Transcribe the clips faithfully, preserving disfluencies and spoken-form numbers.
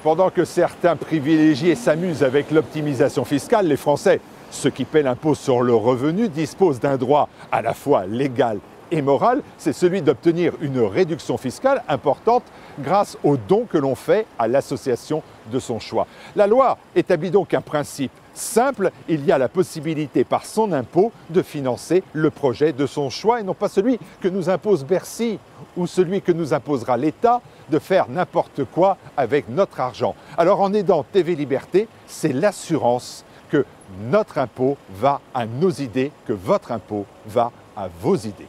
Pendant que certains privilégiés s'amusent avec l'optimisation fiscale, les Français, ceux qui paient l'impôt sur le revenu, disposent d'un droit à la fois légal et moral, c'est celui d'obtenir une réduction fiscale importante grâce aux dons que l'on fait à l'association de son choix. La loi établit donc un principe simple, il y a la possibilité par son impôt de financer le projet de son choix et non pas celui que nous impose Bercy ou celui que nous imposera l'État de faire n'importe quoi avec notre argent. Alors en aidant T V Liberté, c'est l'assurance que notre impôt va à nos idées, que votre impôt va à vos idées.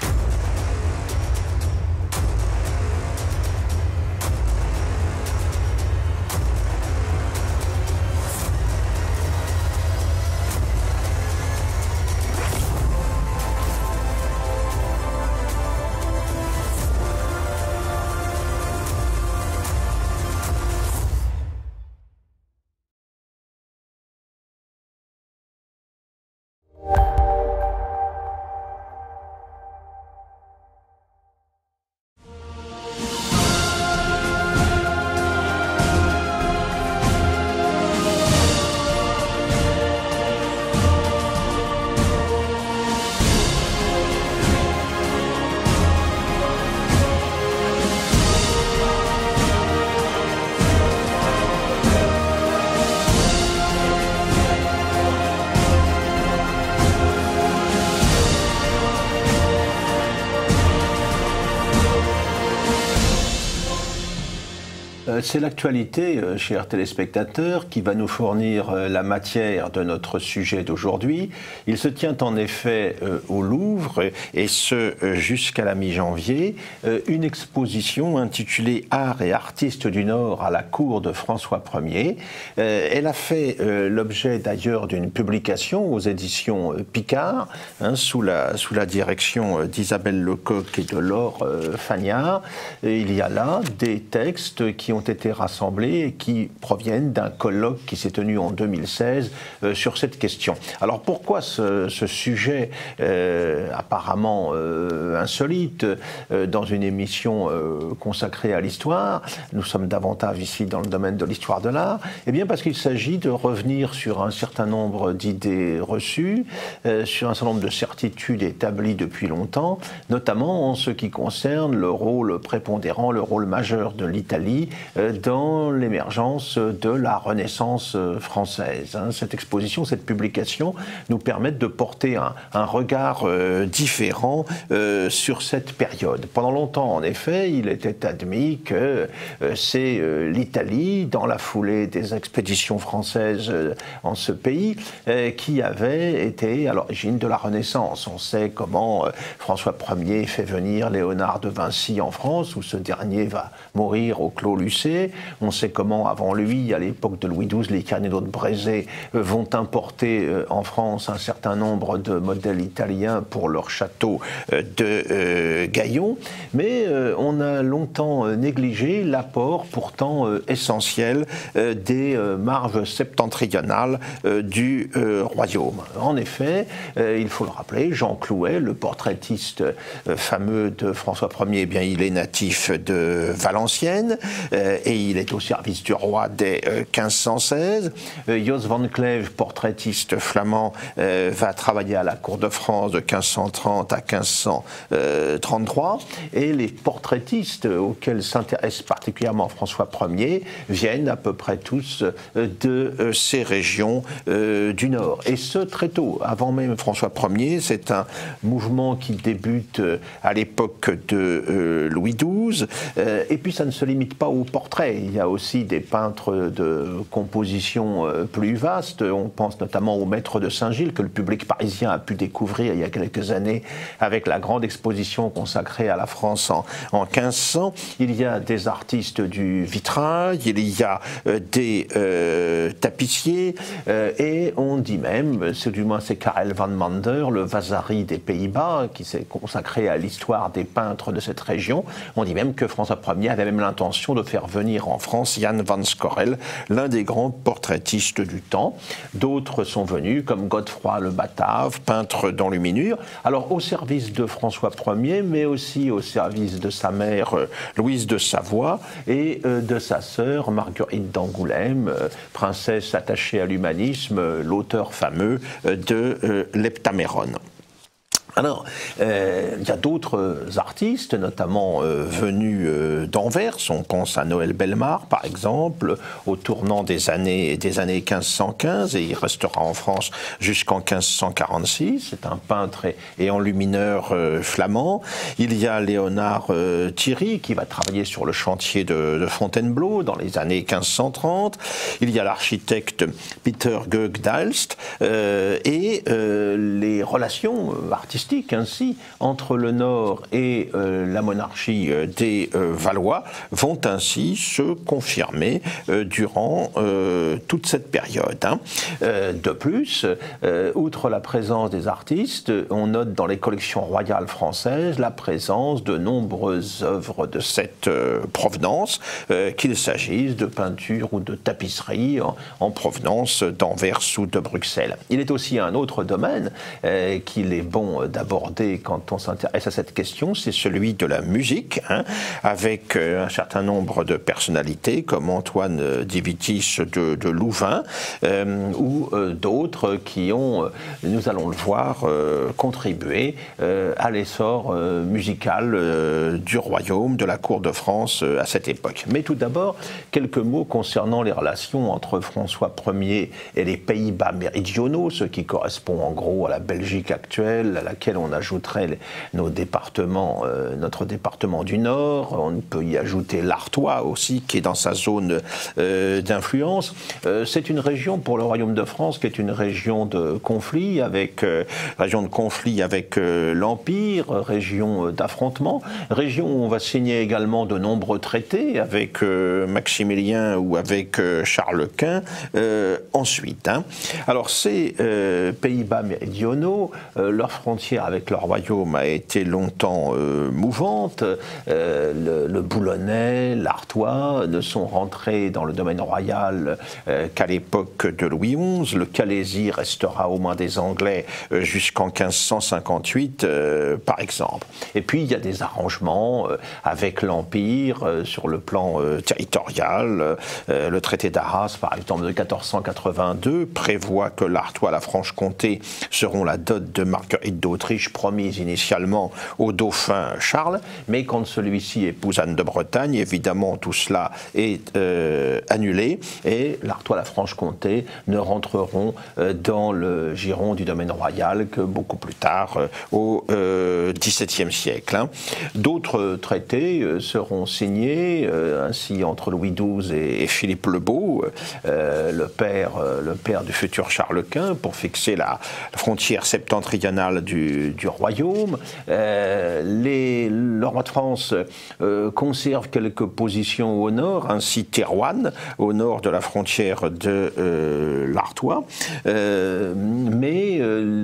C'est l'actualité, chers téléspectateurs, qui va nous fournir la matière de notre sujet d'aujourd'hui. Il se tient en effet au Louvre, et ce jusqu'à la mi-janvier, une exposition intitulée « Art et artistes du Nord à la cour de François Ier ». Elle a fait l'objet d'ailleurs d'une publication aux éditions Picard, hein, sous, la, sous la direction d'Isabelle Lecoq et de Laure Fagnard. Et il y a là des textes qui ont été rassemblés et qui proviennent d'un colloque qui s'est tenu en deux mille seize euh, sur cette question. Alors pourquoi ce, ce sujet euh, apparemment euh, insolite euh, dans une émission euh, consacrée à l'histoire? Nous sommes davantage ici dans le domaine de l'histoire de l'art. Eh bien parce qu'il s'agit de revenir sur un certain nombre d'idées reçues, euh, sur un certain nombre de certitudes établies depuis longtemps, notamment en ce qui concerne le rôle prépondérant, le rôle majeur de l'Italie dans l'émergence de la Renaissance française. Cette exposition, cette publication nous permettent de porter un, un regard euh, différent euh, sur cette période. Pendant longtemps, en effet, il était admis que euh, c'est euh, l'Italie, dans la foulée des expéditions françaises euh, en ce pays, euh, qui avait été à l'origine de la Renaissance. On sait comment euh, François Ier fait venir Léonard de Vinci en France, où ce dernier va mourir au Clos Lucé. On sait comment, avant lui, à l'époque de Louis douze, les Cardinaux de Brézé euh, vont importer euh, en France un certain nombre de modèles italiens pour leur château euh, de euh, Gaillon. Mais euh, on a longtemps euh, négligé l'apport pourtant euh, essentiel euh, des euh, marges septentrionales euh, du euh, royaume. En effet, euh, il faut le rappeler, Jean Clouet, le portraitiste euh, fameux de François Ier, eh bien, il est natif de Valenciennes euh, et il est au service du roi dès euh, quinze cent seize. Euh, Jos van Cleve, portraitiste flamand, euh, va travailler à la cour de France de quinze cent trente à quinze cent trente-trois. Et les portraitistes auxquels s'intéresse particulièrement François Ier viennent à peu près tous euh, de euh, ces régions euh, du Nord. Et ce, très tôt, avant même François Ier, c'est un mouvement qui débute euh, à l'époque de euh, Louis douze. Euh, et puis ça ne se limite pas aux portraits. Il y a aussi des peintres de composition euh, plus vastes. On pense notamment au Maître de Saint-Gilles, que le public parisien a pu découvrir il y a quelques années avec la grande exposition consacrée à la France en, en quinze cents. Il y a des artistes du vitrail, il y a euh, des euh, tapissiers, euh, et on dit même, c'est du moins c'est Karel van Mander, le Vasari des Pays-Bas, qui s'est consacré à l'histoire des peintres de cette région, on dit même que François Ier avait même l'intention de faire venir en France Jan van Scorel, l'un des grands portraitistes du temps. D'autres sont venus, comme Godefroy le Batave, peintre d'enluminure, alors au service de François Ier, mais aussi au service de sa mère Louise de Savoie et de sa sœur Marguerite d'Angoulême, princesse attachée à l'humanisme, l'auteur fameux de l'Heptaméron. Alors, euh, il y a d'autres artistes, notamment euh, venus euh, d'Anvers. On pense à Noël Bellemare, par exemple, au tournant des années, des années quinze cent quinze, et il restera en France jusqu'en quinze cent quarante-six. C'est un peintre et, et enlumineur euh, flamand. Il y a Léonard euh, Thierry, qui va travailler sur le chantier de, de Fontainebleau dans les années quinze cent trente. Il y a l'architecte Peter Goegg-Dalst, euh, et euh, les relations artistiques ainsi entre le Nord et euh, la monarchie euh, des euh, Valois vont ainsi se confirmer euh, durant euh, toute cette période. Hein. Euh, de plus, euh, outre la présence des artistes, on note dans les collections royales françaises la présence de nombreuses œuvres de cette euh, provenance, euh, qu'il s'agisse de peintures ou de tapisseries en, en provenance d'Anvers ou de Bruxelles. Il est aussi un autre domaine euh, qu'il est bon d'aborder quand on s'intéresse à cette question, c'est celui de la musique, hein, avec euh, un certain nombre de personnalités comme Antoine Divitis de, de Louvain, euh, ou euh, d'autres qui ont, euh, nous allons le voir, euh, contribué euh, à l'essor euh, musical euh, du royaume, de la cour de France euh, à cette époque. Mais tout d'abord, quelques mots concernant les relations entre François Ier et les Pays-Bas méridionaux, ce qui correspond en gros à la Belgique actuelle, à laquelle on ajouterait les, nos départements, euh, notre département du Nord. On peut y ajouter l'Artois aussi, qui est dans sa zone euh, d'influence. Euh, c'est une région pour le Royaume de France qui est une région de conflit avec euh, région de conflit avec euh, l'Empire, région d'affrontement, région où on va signer également de nombreux traités avec euh, Maximilien ou avec euh, Charles Quint euh, ensuite. Hein. Alors ces euh, Pays-Bas méridionaux, euh, leur frontière avec le royaume a été longtemps euh, mouvante. Euh, le, le Boulonnais, l'Artois ne sont rentrés dans le domaine royal euh, qu'à l'époque de Louis onze. Le Calaisis restera aux mains des Anglais euh, jusqu'en quinze cent cinquante-huit, euh, par exemple. Et puis il y a des arrangements euh, avec l'Empire euh, sur le plan euh, territorial. Euh, le traité d'Arras, par exemple, de quatorze cent quatre-vingt-deux, prévoit que l'Artois et la Franche-Comté seront la dot de Marguerite d'Autriche, promise initialement au dauphin Charles, mais quand celui-ci épouse Anne de Bretagne, évidemment tout cela est euh, annulé et l'Artois et la Franche-Comté ne rentreront euh, dans le giron du domaine royal que beaucoup plus tard, euh, au euh, dix-septième siècle. Hein. D'autres traités euh, seront signés, euh, ainsi entre Louis douze et, et Philippe le Beau, euh, le, père, euh, le père du futur Charles Quint, pour fixer la, la frontière septentrionale du, du royaume. Euh, les, le roi de France euh, conserve quelques positions au nord, ainsi Thérouanne, au nord de la frontière de euh, l'Artois, euh, mais euh,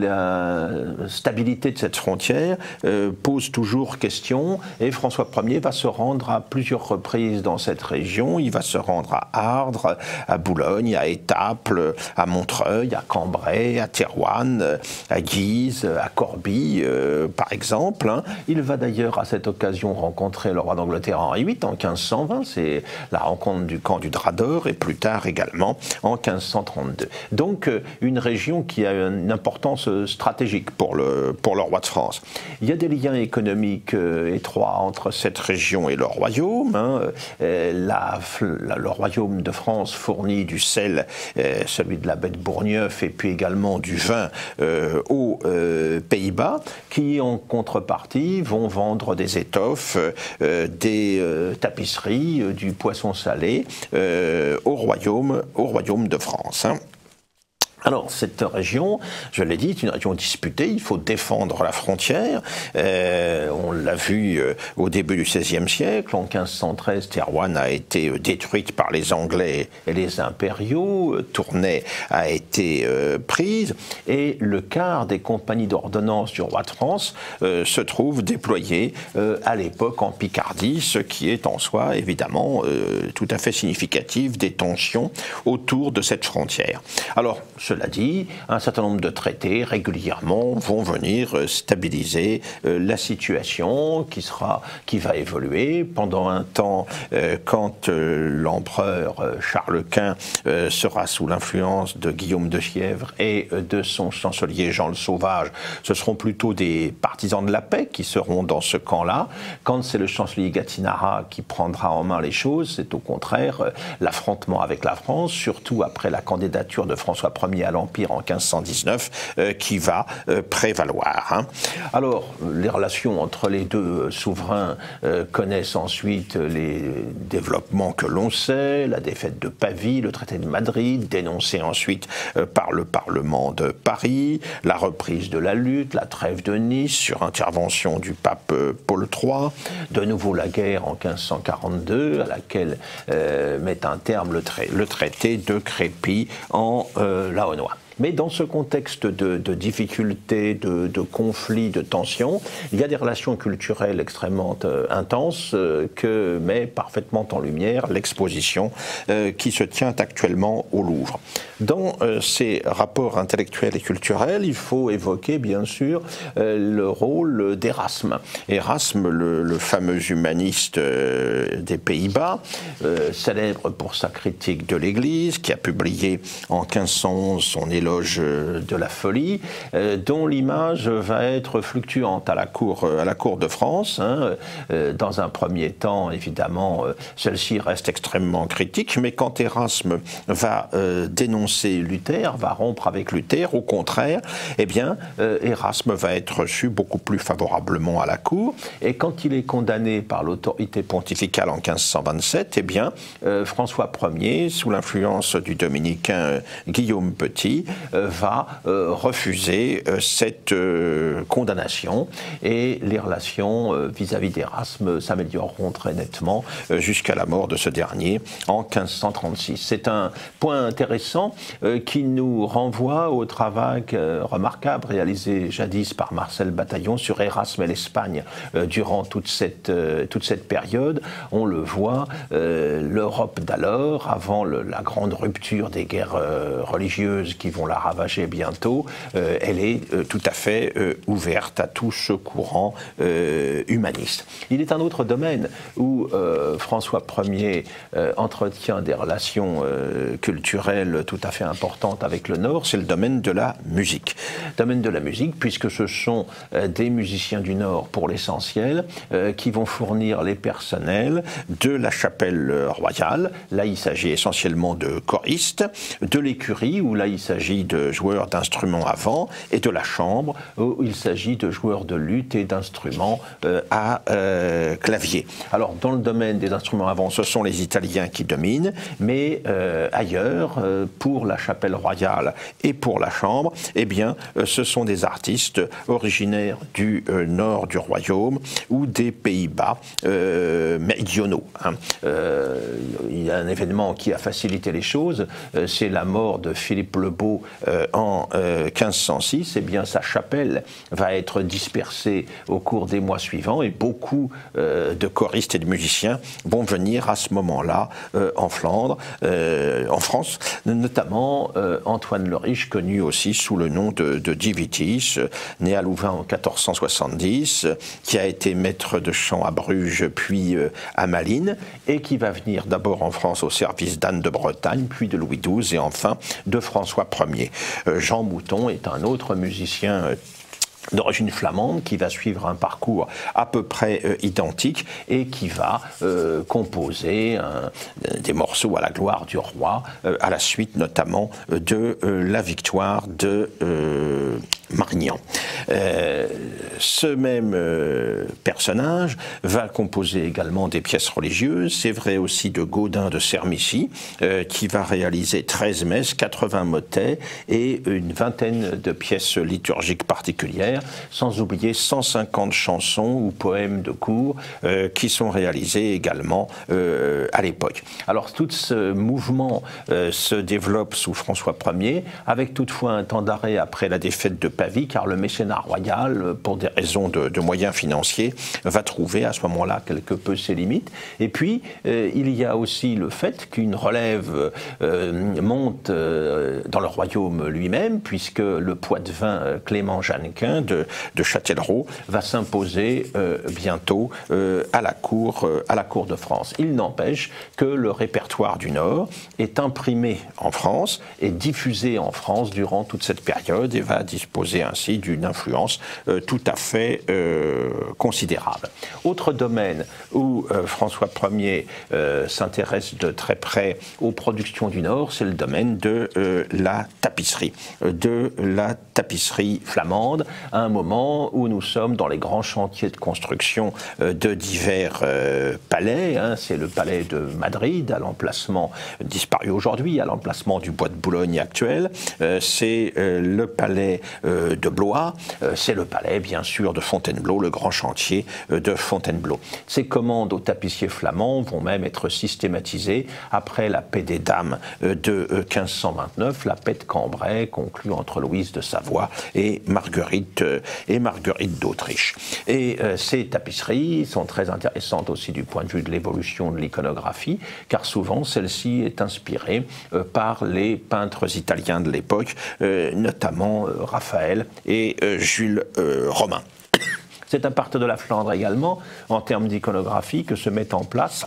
la stabilité de cette frontière euh, pose toujours question et François Ier va se rendre à plusieurs reprises dans cette région. Il va se rendre à Ardres, à Boulogne, à Étaples, à Montreuil, à Cambrai, à Thérouanne, à Guise, à Corbie, euh, par exemple. Hein. Il va d'ailleurs à cette occasion rencontrer le roi d'Angleterre Henri huit en quinze cent vingt, c'est la rencontre du camp du Drap d'Or, et plus tard également en quinze cent trente-deux. Donc euh, une région qui a une importance stratégique pour le, pour le roi de France. Il y a des liens économiques euh, étroits entre cette région et le royaume. Hein. Euh, la, la, le royaume de France fournit du sel, euh, celui de la baie de Bourgneuf, et puis également du vin euh, aux euh, Pays-Bas, qui en contrepartie vont vendre des étoffes, euh, des euh, tapisseries, euh, du poisson salé euh, au royaume, au royaume de France. Hein. Alors, cette région, je l'ai dit, est une région disputée, il faut défendre la frontière. Euh, on l'a vu euh, au début du seizième siècle, en quinze cent treize, Thérouanne a été euh, détruite par les Anglais et les impériaux, euh, Tournai a été euh, prise, et le quart des compagnies d'ordonnance du roi de France euh, se trouve déployé euh, à l'époque en Picardie, ce qui est en soi, évidemment, euh, tout à fait significatif des tensions autour de cette frontière. Alors, cela dit, un certain nombre de traités régulièrement vont venir stabiliser euh, la situation qui sera, qui va évoluer. Pendant un temps, euh, quand euh, l'empereur euh, Charles Quint euh, sera sous l'influence de Guillaume de Fièvre et euh, de son chancelier Jean le Sauvage, ce seront plutôt des partisans de la paix qui seront dans ce camp-là. Quand c'est le chancelier Gattinara qui prendra en main les choses, c'est au contraire euh, l'affrontement avec la France, surtout après la candidature de François Ier à l'Empire en quinze cent dix-neuf, euh, qui va euh, prévaloir. Hein. Alors, les relations entre les deux souverains euh, connaissent ensuite les développements que l'on sait, la défaite de Pavie, le traité de Madrid, dénoncé ensuite euh, par le Parlement de Paris, la reprise de la lutte, la trêve de Nice sur intervention du pape euh, Paul trois, de nouveau la guerre en quinze cent quarante-deux, à laquelle euh, met un terme le, tra le traité de Crépy en euh, Laonnois. Mais dans ce contexte de, de difficultés, de, de conflits, de tensions, il y a des relations culturelles extrêmement euh, intenses euh, que met parfaitement en lumière l'exposition euh, qui se tient actuellement au Louvre. Dans euh, ces rapports intellectuels et culturels, il faut évoquer bien sûr euh, le rôle d'Erasme. Erasme, le, le fameux humaniste euh, des Pays-Bas, euh, célèbre pour sa critique de l'Église, qui a publié en quinze cent onze son éloge de la folie, euh, dont l'image va être fluctuante à la cour, à la cour de France. Hein. Euh, dans un premier temps, évidemment, euh, celle-ci reste extrêmement critique, mais quand Erasme va euh, dénoncer Luther, va rompre avec Luther, au contraire, eh bien, euh, Erasme va être reçu beaucoup plus favorablement à la cour, et quand il est condamné par l'autorité pontificale en quinze cent vingt-sept, eh bien, euh, François Ier, sous l'influence du dominicain euh, Guillaume Petit, Euh, va euh, refuser euh, cette euh, condamnation, et les relations euh, vis-à-vis d'Erasme s'amélioreront très nettement euh, jusqu'à la mort de ce dernier en quinze cent trente-six. C'est un point intéressant euh, qui nous renvoie au travail euh, remarquable réalisé jadis par Marcel Bataillon sur Erasme et l'Espagne euh, durant toute cette, euh, toute cette période. On le voit, euh, l'Europe d'alors, avant le, la grande rupture des guerres euh, religieuses qui vont la ravager bientôt, euh, elle est euh, tout à fait euh, ouverte à tout ce courant euh, humaniste. Il est un autre domaine où euh, François Ier euh, entretient des relations euh, culturelles tout à fait importantes avec le Nord, c'est le domaine de la musique. Domaine de la musique, puisque ce sont euh, des musiciens du Nord pour l'essentiel euh, qui vont fournir les personnels de la chapelle royale. Là, il s'agit essentiellement de choristes, de l'écurie, où là, il s'agit de joueurs d'instruments à vent, et de la chambre, où il s'agit de joueurs de luth et d'instruments euh, à euh, clavier. Alors, dans le domaine des instruments à vent, ce sont les Italiens qui dominent, mais euh, ailleurs, euh, pour la chapelle royale et pour la chambre, eh bien, euh, ce sont des artistes originaires du euh, nord du royaume ou des Pays-Bas euh, méridionaux. Hein. Euh, il y a un événement qui a facilité les choses, euh, c'est la mort de Philippe le Beau euh, en euh, quinze cent six. Eh bien, sa chapelle va être dispersée au cours des mois suivants, et beaucoup euh, de choristes et de musiciens vont venir à ce moment-là euh, en Flandre, euh, en France, notamment euh, Antoine le Riche, connu aussi sous le nom de, de Divitis, né à Louvain en quatorze cent soixante-dix, qui a été maître de chant à Bruges puis euh, à Malines, et qui va venir d'abord en France au service d'Anne de Bretagne, puis de Louis douze, et enfin de François Ier. Euh, Jean Mouton est un autre musicien euh, d'origine flamande qui va suivre un parcours à peu près euh, identique, et qui va euh, composer un, des morceaux à la gloire du roi, euh, à la suite notamment de euh, la victoire de euh, Marignan. Euh, ce même euh, personnage va composer également des pièces religieuses. C'est vrai aussi de Gaudin de Sermicy, euh, qui va réaliser treize messes, quatre-vingts motets et une vingtaine de pièces liturgiques particulières, sans oublier cent cinquante chansons ou poèmes de cour euh, qui sont réalisés également euh, à l'époque. Alors tout ce mouvement euh, se développe sous François Ier, avec toutefois un temps d'arrêt après la défaite de Pavie, car le mécénat royal, pour des raisons de, de moyens financiers, va trouver à ce moment-là quelque peu ses limites. Et puis, euh, il y a aussi le fait qu'une relève euh, monte euh, dans le royaume lui-même, puisque le poitevin euh, Clément Jeannequin de, de Châtellerault va s'imposer euh, bientôt euh, à, la cour, euh, à la cour de France. Il n'empêche que le répertoire du Nord est imprimé en France et diffusé en France durant toute cette période et va disposer ainsi d'une influence euh, tout à fait euh, considérable. Autre domaine où euh, François Ier euh, s'intéresse de très près aux productions du Nord, c'est le domaine de euh, la tapisserie, de la tapisserie flamande, à un moment où nous sommes dans les grands chantiers de construction euh, de divers euh, palais. Hein, c'est le palais de Madrid, à l'emplacement disparu aujourd'hui, à l'emplacement du bois de Boulogne actuel. Euh, c'est euh, le palais euh, de Blois. Euh, c'est le palais, bien sûr, de Fontainebleau, le grand chantier euh, de Fontainebleau. Ces commandes aux tapissiers flamands vont même être systématisées après la paix des dames euh, de euh, quinze cent vingt-neuf, la paix de Cambrai, conclue entre Louise de Savoie et Marguerite, euh, et Marguerite d'Autriche. Et euh, ces tapisseries sont très intéressantes aussi du point de vue de l'évolution de l'iconographie, car souvent celle-ci est inspirée euh, par les peintres italiens de l'époque, euh, notamment euh, Raphaël et euh, Jules euh, Romain. C'est à partir de la Flandre également, en termes d'iconographie, que se met en place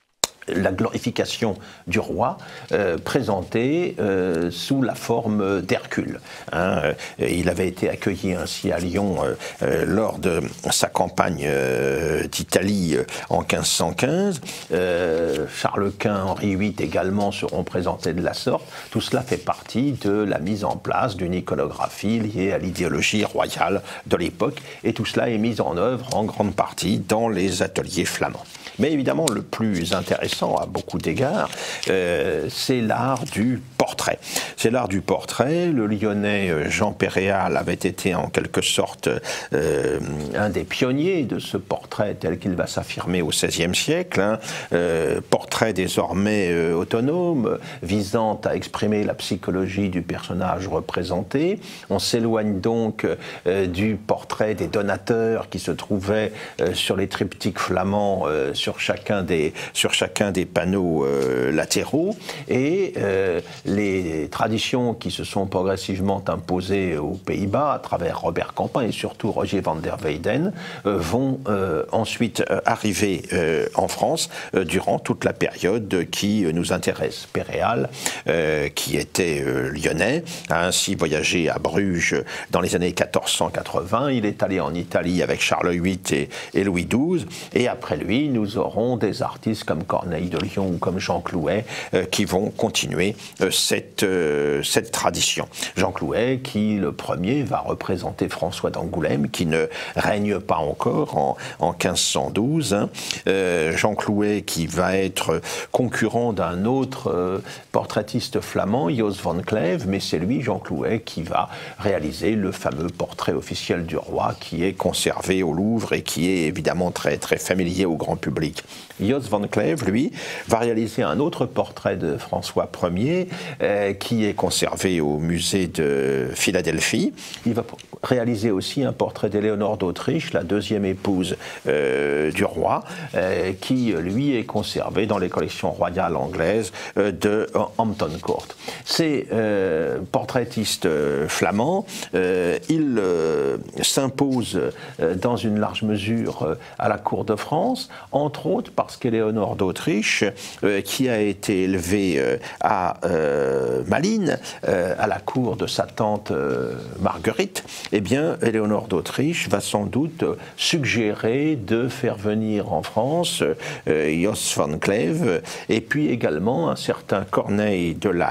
la glorification du roi, euh, présentée euh, sous la forme d'Hercule. Hein, il avait été accueilli ainsi à Lyon euh, euh, lors de sa campagne euh, d'Italie euh, en quinze cent quinze. Euh, Charles Quint, Henri huit également seront présentés de la sorte. Tout cela fait partie de la mise en place d'une iconographie liée à l'idéologie royale de l'époque, et tout cela est mis en œuvre en grande partie dans les ateliers flamands. Mais évidemment, le plus intéressant à beaucoup d'égards, euh, c'est l'art du portrait. C'est l'art du portrait. Le Lyonnais Jean Péréal avait été en quelque sorte euh, un des pionniers de ce portrait tel qu'il va s'affirmer au seizième siècle. Hein. Euh, portrait désormais euh, autonome, visant à exprimer la psychologie du personnage représenté. On s'éloigne donc euh, du portrait des donateurs qui se trouvaient euh, sur les triptyques flamands, euh, sur Sur chacun des, sur chacun des panneaux euh, latéraux, et euh, les traditions qui se sont progressivement imposées aux Pays-Bas à travers Robert Campin et surtout Rogier van der Weyden euh, vont euh, ensuite euh, arriver euh, en France euh, durant toute la période qui euh, nous intéresse. Péréal, euh, qui était euh, lyonnais, a ainsi voyagé à Bruges dans les années quatorze cent quatre-vingts. Il est allé en Italie avec Charles huit et, et Louis douze, et après lui, nous auront des artistes comme Corneille de Lyon ou comme Jean Clouet euh, qui vont continuer euh, cette, euh, cette tradition. Jean Clouet qui, le premier, va représenter François d'Angoulême, qui ne règne pas encore en, en quinze cent douze. Hein. Euh, Jean Clouet qui va être concurrent d'un autre euh, portraitiste flamand, Jos van Cleve, mais c'est lui, Jean Clouet, qui va réaliser le fameux portrait officiel du roi qui est conservé au Louvre et qui est évidemment très, très familier au grand public. Jos van Cleve, lui, va réaliser un autre portrait de François Ier euh, qui est conservé au musée de Philadelphie. Il va réaliser aussi un portrait d'Éléonore d'Autriche, la deuxième épouse euh, du roi, euh, qui, lui, est conservé dans les collections royales anglaises euh, de Hampton Court. Ces euh, portraitistes euh, flamands, euh, ils euh, s'imposent euh, dans une large mesure euh, à la cour de France, entre autres parce qu'Éléonore d'Autriche, euh, qui a été élevée euh, à euh, Malines, euh, à la cour de sa tante euh, Marguerite, eh bien, Éléonore d'Autriche va sans doute suggérer de faire venir en France euh, Jos van Cleve, et puis également un certain Corneille de La Haye,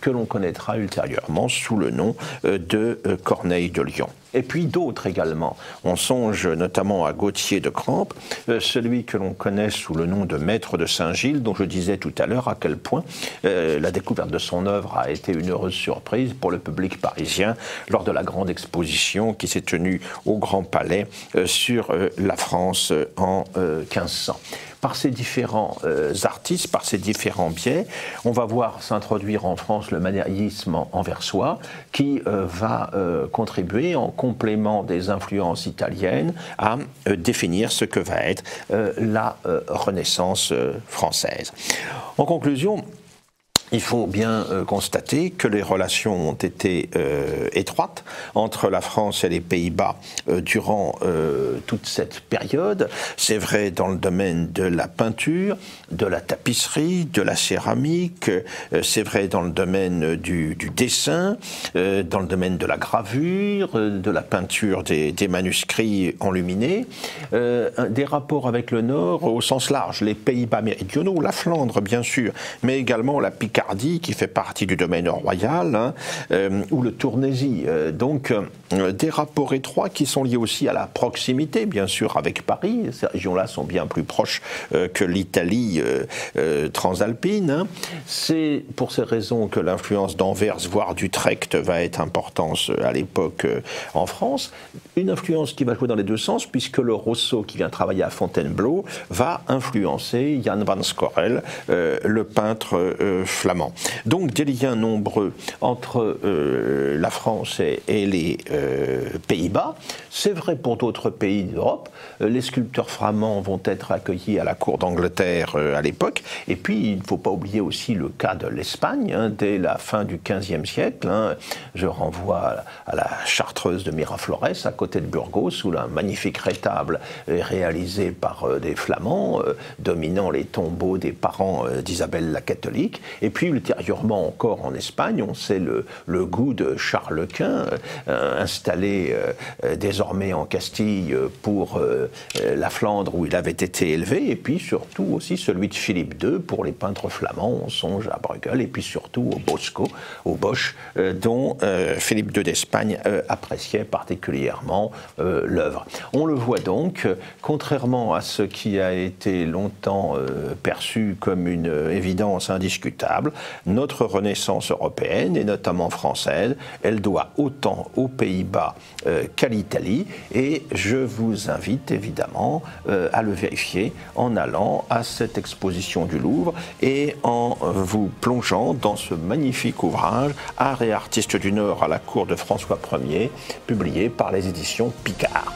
que l'on connaîtra ultérieurement sous le nom de Corneille de Lyon. Et puis d'autres également. On songe notamment à Gauthier de Crampes, euh, celui que l'on connaît sous le nom de Maître de Saint-Gilles, dont je disais tout à l'heure à quel point euh, la découverte de son œuvre a été une heureuse surprise pour le public parisien lors de la grande exposition qui s'est tenue au Grand Palais euh, sur euh, la France euh, en euh, quinze cents. Par ces différents euh, artistes, par ces différents biais, on va voir s'introduire en France le manierisme anversois qui euh, va euh, contribuer en complément des influences italiennes à euh, définir ce que va être euh, la euh, Renaissance euh, française. En conclusion, il faut bien euh, constater que les relations ont été euh, étroites entre la France et les Pays-Bas euh, durant euh, toute cette période. C'est vrai dans le domaine de la peinture, de la tapisserie, de la céramique, euh, c'est vrai dans le domaine du, du dessin, euh, dans le domaine de la gravure, euh, de la peinture des, des manuscrits enluminés, euh, des rapports avec le Nord au sens large, les Pays-Bas méridionaux, la Flandre bien sûr, mais également la Picardie, qui fait partie du domaine royal, hein, euh, ou le Tournaisie. Euh, donc, euh, des rapports étroits qui sont liés aussi à la proximité, bien sûr, avec Paris. Ces régions-là sont bien plus proches euh, que l'Italie euh, euh, transalpine. Hein. C'est pour ces raisons que l'influence d'Anvers, voire d'Utrecht, va être importante à l'époque euh, en France. Une influence qui va jouer dans les deux sens, puisque le Rousseau, qui vient travailler à Fontainebleau, va influencer Jan van Scorel, euh, le peintre euh, flamand. Donc des liens nombreux entre euh, la France et, et les euh, Pays-Bas. C'est vrai pour d'autres pays d'Europe. Euh, les sculpteurs flamands vont être accueillis à la cour d'Angleterre euh, à l'époque. Et puis il ne faut pas oublier aussi le cas de l'Espagne, hein, dès la fin du quinzième siècle. Hein. Je renvoie à la Chartreuse de Miraflores, à côté de Burgos, où un magnifique rétable est réalisé par euh, des Flamands, euh, dominant les tombeaux des parents euh, d'Isabelle la catholique. Et puis ultérieurement encore en Espagne, on sait le, le goût de Charles Quint, euh, installé euh, désormais en Castille pour euh, la Flandre où il avait été élevé, et puis surtout aussi celui de Philippe deux pour les peintres flamands. On songe à Bruegel et puis surtout au Bosco, au Bosch, euh, dont euh, Philippe deux d'Espagne euh, appréciait particulièrement euh, l'œuvre. On le voit donc, euh, contrairement à ce qui a été longtemps euh, perçu comme une euh, évidence indiscutable, notre Renaissance européenne, et notamment française, elle doit autant aux Pays-Bas euh, qu'à l'Italie, et je vous invite évidemment euh, à le vérifier en allant à cette exposition du Louvre et en vous plongeant dans ce magnifique ouvrage « Art et artistes du Nord à la cour de François Ier », publié par les éditions Picard.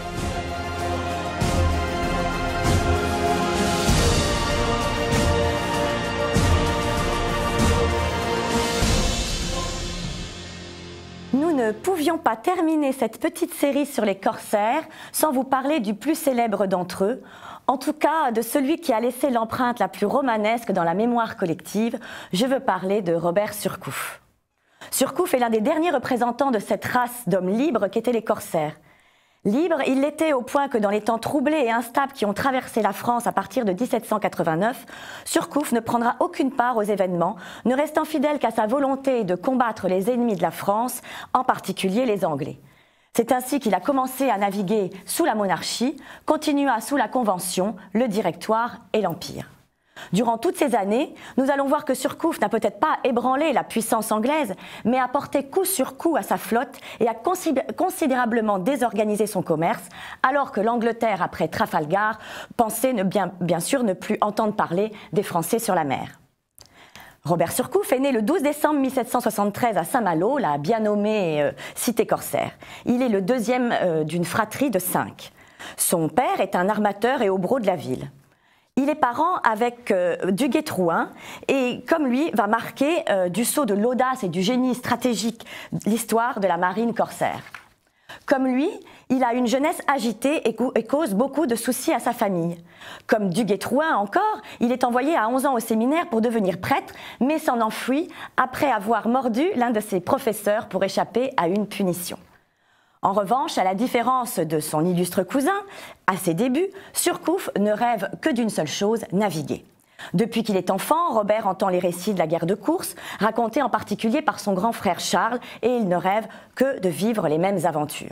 Nous ne pouvions pas terminer cette petite série sur les corsaires sans vous parler du plus célèbre d'entre eux, en tout cas de celui qui a laissé l'empreinte la plus romanesque dans la mémoire collective. Je veux parler de Robert Surcouf. Surcouf est l'un des derniers représentants de cette race d'hommes libres qu'étaient les corsaires. Libre, il l'était au point que dans les temps troublés et instables qui ont traversé la France à partir de dix-sept cent quatre-vingt-neuf, Surcouf ne prendra aucune part aux événements, ne restant fidèle qu'à sa volonté de combattre les ennemis de la France, en particulier les Anglais. C'est ainsi qu'il a commencé à naviguer sous la monarchie, continua sous la Convention, le Directoire et l'Empire. Durant toutes ces années, nous allons voir que Surcouf n'a peut-être pas ébranlé la puissance anglaise, mais a porté coup sur coup à sa flotte et a considérablement désorganisé son commerce, alors que l'Angleterre, après Trafalgar, pensait ne bien, bien sûr ne plus entendre parler des Français sur la mer. Robert Surcouf est né le douze décembre mille sept cent soixante-treize à Saint-Malo, la bien nommée euh, cité corsaire. Il est le deuxième euh, d'une fratrie de cinq. Son père est un armateur et hobereau de la ville. Il est parent avec euh, Duguay-Trouin et, comme lui, va marquer euh, du sceau de l'audace et du génie stratégique l'histoire de la marine corsaire. Comme lui, il a une jeunesse agitée et, et cause beaucoup de soucis à sa famille. Comme Duguay-Trouin encore, il est envoyé à onze ans au séminaire pour devenir prêtre, mais s'en enfuit après avoir mordu l'un de ses professeurs pour échapper à une punition. En revanche, à la différence de son illustre cousin, à ses débuts, Surcouf ne rêve que d'une seule chose, naviguer. Depuis qu'il est enfant, Robert entend les récits de la guerre de course, racontés en particulier par son grand frère Charles, et il ne rêve que de vivre les mêmes aventures.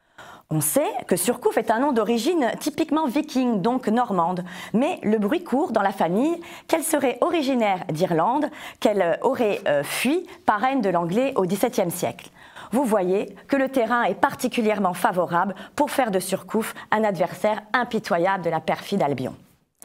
On sait que Surcouf est un nom d'origine typiquement viking, donc normande, mais le bruit court dans la famille qu'elle serait originaire d'Irlande, qu'elle aurait euh, fui par reine de l'anglais au dix-septième siècle. Vous voyez que le terrain est particulièrement favorable pour faire de Surcouf un adversaire impitoyable de la perfide Albion.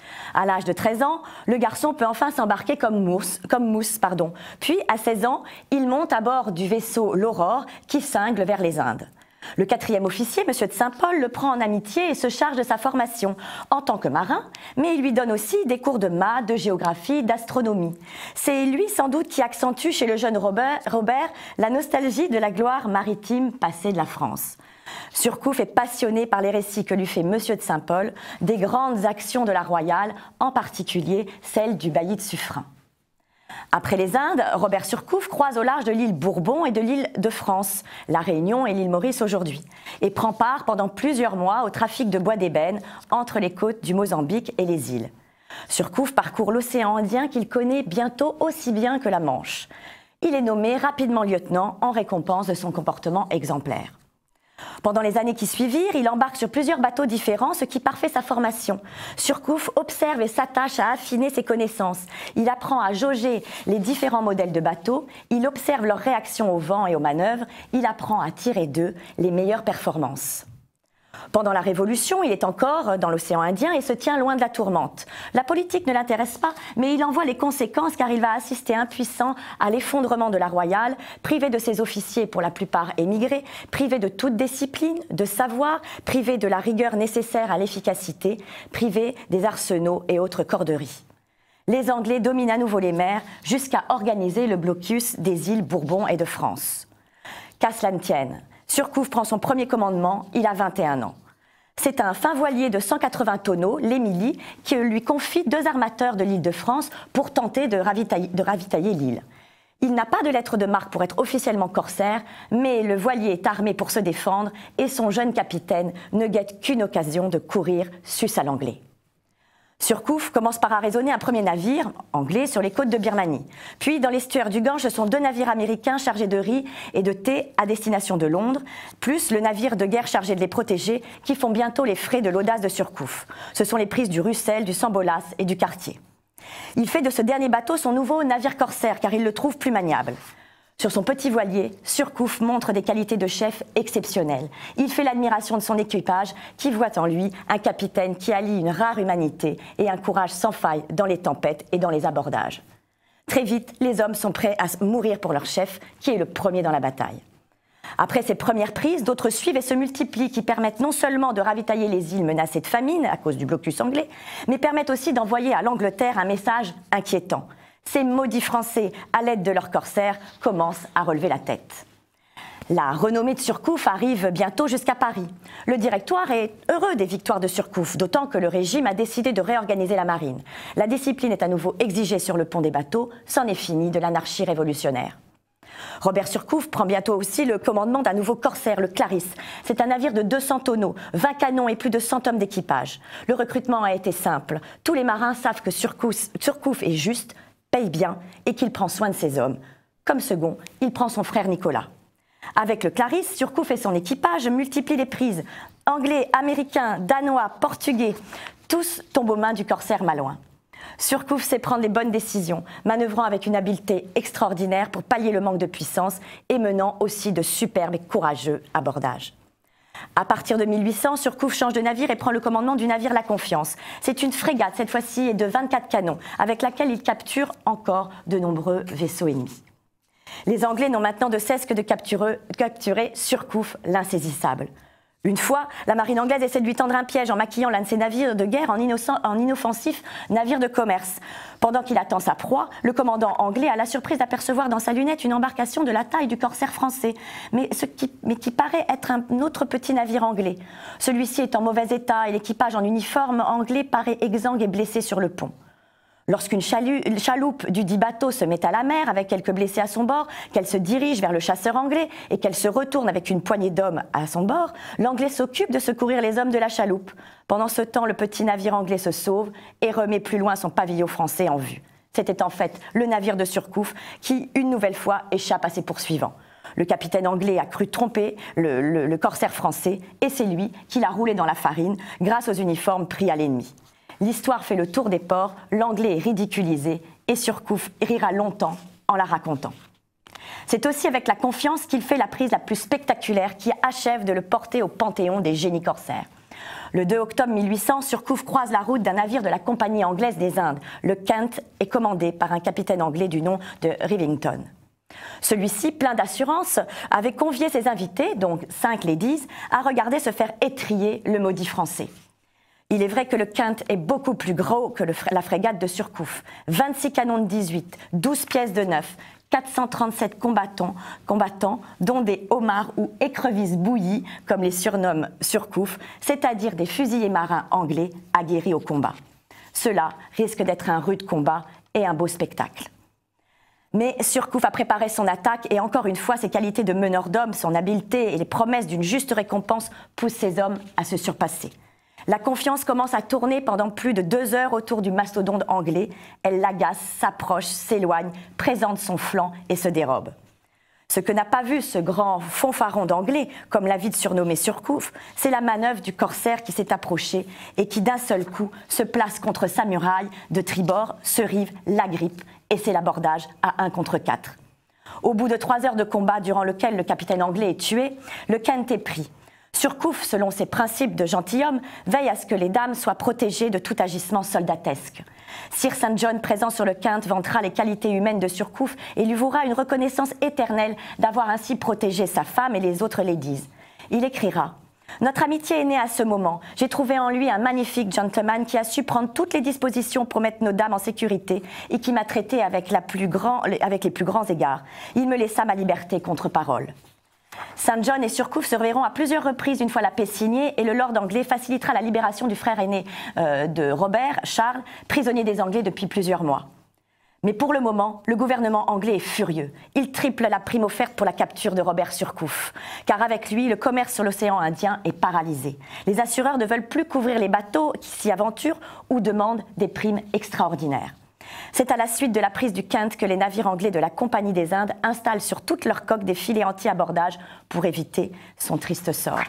À l'âge de treize ans, le garçon peut enfin s'embarquer comme mousse, comme mousse pardon. Puis, à seize ans, il monte à bord du vaisseau l'Aurore qui cingle vers les Indes. Le quatrième officier, M. de Saint-Paul, le prend en amitié et se charge de sa formation en tant que marin, mais il lui donne aussi des cours de maths, de géographie, d'astronomie. C'est lui sans doute qui accentue chez le jeune Robert, Robert la nostalgie de la gloire maritime passée de la France. Surcouf est passionné par les récits que lui fait M. de Saint-Paul des grandes actions de la Royale, en particulier celle du bailli de Suffren. Après les Indes, Robert Surcouf croise au large de l'île Bourbon et de l'île de France, la Réunion et l'île Maurice aujourd'hui, et prend part pendant plusieurs mois au trafic de bois d'ébène entre les côtes du Mozambique et les îles. Surcouf parcourt l'océan Indien qu'il connaît bientôt aussi bien que la Manche. Il est nommé rapidement lieutenant en récompense de son comportement exemplaire. Pendant les années qui suivirent, il embarque sur plusieurs bateaux différents, ce qui parfait sa formation. Surcouf observe et s'attache à affiner ses connaissances. Il apprend à jauger les différents modèles de bateaux, il observe leurs réactions au vent et aux manœuvres, il apprend à tirer d'eux les meilleures performances. Pendant la Révolution, il est encore dans l'océan Indien et se tient loin de la tourmente. La politique ne l'intéresse pas, mais il en voit les conséquences car il va assister impuissant à l'effondrement de la Royale, privé de ses officiers pour la plupart émigrés, privé de toute discipline, de savoir, privé de la rigueur nécessaire à l'efficacité, privé des arsenaux et autres corderies. Les Anglais dominent à nouveau les mers jusqu'à organiser le blocus des îles Bourbon et de France. Qu'à cela ne tienne, Surcouf prend son premier commandement, il a vingt et un ans. C'est un fin voilier de cent quatre-vingts tonneaux, l'Émilie, qui lui confie deux armateurs de l'île de France pour tenter de ravitailler, de ravitailler l'île. Il n'a pas de lettre de marque pour être officiellement corsaire, mais le voilier est armé pour se défendre et son jeune capitaine ne guette qu'une occasion de courir sus à l'anglais. Surcouf commence par arraisonner un premier navire anglais sur les côtes de Birmanie. Puis, dans l'estuaire du Gange, ce sont deux navires américains chargés de riz et de thé à destination de Londres, plus le navire de guerre chargé de les protéger, qui font bientôt les frais de l'audace de Surcouf. Ce sont les prises du Russell, du Sambolas et du Cartier. Il fait de ce dernier bateau son nouveau navire corsaire, car il le trouve plus maniable. Sur son petit voilier, Surcouf montre des qualités de chef exceptionnelles. Il fait l'admiration de son équipage qui voit en lui un capitaine qui allie une rare humanité et un courage sans faille dans les tempêtes et dans les abordages. Très vite, les hommes sont prêts à mourir pour leur chef, qui est le premier dans la bataille. Après ces premières prises, d'autres suivent et se multiplient, qui permettent non seulement de ravitailler les îles menacées de famine à cause du blocus anglais, mais permettent aussi d'envoyer à l'Angleterre un message inquiétant. Ces maudits Français, à l'aide de leurs corsaires, commencent à relever la tête. La renommée de Surcouf arrive bientôt jusqu'à Paris. Le directoire est heureux des victoires de Surcouf, d'autant que le régime a décidé de réorganiser la marine. La discipline est à nouveau exigée sur le pont des bateaux, c'en est fini de l'anarchie révolutionnaire. Robert Surcouf prend bientôt aussi le commandement d'un nouveau corsaire, le Clarisse. C'est un navire de deux cents tonneaux, vingt canons et plus de cent hommes d'équipage. Le recrutement a été simple. Tous les marins savent que Surcouf, Surcouf est juste, paye bien et qu'il prend soin de ses hommes. Comme second, il prend son frère Nicolas. Avec le Clarisse, Surcouf et son équipage multiplient les prises. Anglais, Américains, Danois, Portugais, tous tombent aux mains du corsaire malouin. Surcouf sait prendre les bonnes décisions, manœuvrant avec une habileté extraordinaire pour pallier le manque de puissance et menant aussi de superbes et courageux abordages. À partir de mille huit cents, Surcouf change de navire et prend le commandement du navire La Confiance. C'est une frégate, cette fois-ci, et de vingt-quatre canons, avec laquelle il capture encore de nombreux vaisseaux ennemis. Les Anglais n'ont maintenant de cesse que de capturer, capturer Surcouf, l'insaisissable. Une fois, la marine anglaise essaie de lui tendre un piège en maquillant l'un de ses navires de guerre en, innocent, en inoffensif navire de commerce. Pendant qu'il attend sa proie, le commandant anglais a la surprise d'apercevoir dans sa lunette une embarcation de la taille du corsaire français, mais, ce qui, mais qui paraît être un autre petit navire anglais. Celui-ci est en mauvais état et l'équipage en uniforme anglais paraît exsangue et blessé sur le pont. Lorsqu'une chaloupe du dit bateau se met à la mer avec quelques blessés à son bord, qu'elle se dirige vers le chasseur anglais et qu'elle se retourne avec une poignée d'hommes à son bord, l'anglais s'occupe de secourir les hommes de la chaloupe. Pendant ce temps, le petit navire anglais se sauve et remet plus loin son pavillon français en vue. C'était en fait le navire de Surcouf qui, une nouvelle fois, échappe à ses poursuivants. Le capitaine anglais a cru tromper le, le, le corsaire français et c'est lui qui l'a roulé dans la farine grâce aux uniformes pris à l'ennemi. L'histoire fait le tour des ports, l'anglais est ridiculisé et Surcouf rira longtemps en la racontant. C'est aussi avec la confiance qu'il fait la prise la plus spectaculaire qui achève de le porter au panthéon des génies corsaires. Le deux octobre mille huit cents, Surcouf croise la route d'un navire de la Compagnie anglaise des Indes. Le Kent est commandé par un capitaine anglais du nom de Rivington. Celui-ci, plein d'assurance, avait convié ses invités, donc cinq ladies, à regarder se faire étriller le maudit français. Il est vrai que le Kent est beaucoup plus gros que le, la frégate de Surcouf. vingt-six canons de dix-huit, douze pièces de neuf, quatre cent trente-sept combattants, combattants, dont des homards ou écrevisses bouillies, comme les surnomme Surcouf, c'est-à-dire des fusiliers marins anglais aguerris au combat. Cela risque d'être un rude combat et un beau spectacle. Mais Surcouf a préparé son attaque et encore une fois, ses qualités de meneur d'hommes, son habileté et les promesses d'une juste récompense poussent ses hommes à se surpasser. La confiance commence à tourner pendant plus de deux heures autour du mastodonte anglais. Elle l'agace, s'approche, s'éloigne, présente son flanc et se dérobe. Ce que n'a pas vu ce grand fanfaron d'anglais, comme l'a vite surnommé Surcouf, c'est la manœuvre du corsaire qui s'est approché et qui d'un seul coup se place contre sa muraille de tribord, se rive, l'agrippe et c'est l'abordage à un contre quatre. Au bout de trois heures de combat durant lequel le capitaine anglais est tué, le Kent est pris. Surcouf, selon ses principes de gentilhomme, veille à ce que les dames soient protégées de tout agissement soldatesque. Sir Saint John, présent sur le Kent, vantera les qualités humaines de Surcouf et lui vouera une reconnaissance éternelle d'avoir ainsi protégé sa femme et les autres ladies. Il écrira « Notre amitié est née à ce moment. J'ai trouvé en lui un magnifique gentleman qui a su prendre toutes les dispositions pour mettre nos dames en sécurité et qui m'a traité avec, la plus grand, avec les plus grands égards. Il me laissa ma liberté contre parole. » Saint John et Surcouf se reverront à plusieurs reprises une fois la paix signée et le lord anglais facilitera la libération du frère aîné euh, de Robert, Charles, prisonnier des Anglais depuis plusieurs mois. Mais pour le moment, le gouvernement anglais est furieux. Il triple la prime offerte pour la capture de Robert Surcouf, car avec lui, le commerce sur l'océan Indien est paralysé. Les assureurs ne veulent plus couvrir les bateaux qui s'y aventurent ou demandent des primes extraordinaires. C'est à la suite de la prise du Kent que les navires anglais de la Compagnie des Indes installent sur toutes leurs coques des filets anti-abordage pour éviter son triste sort.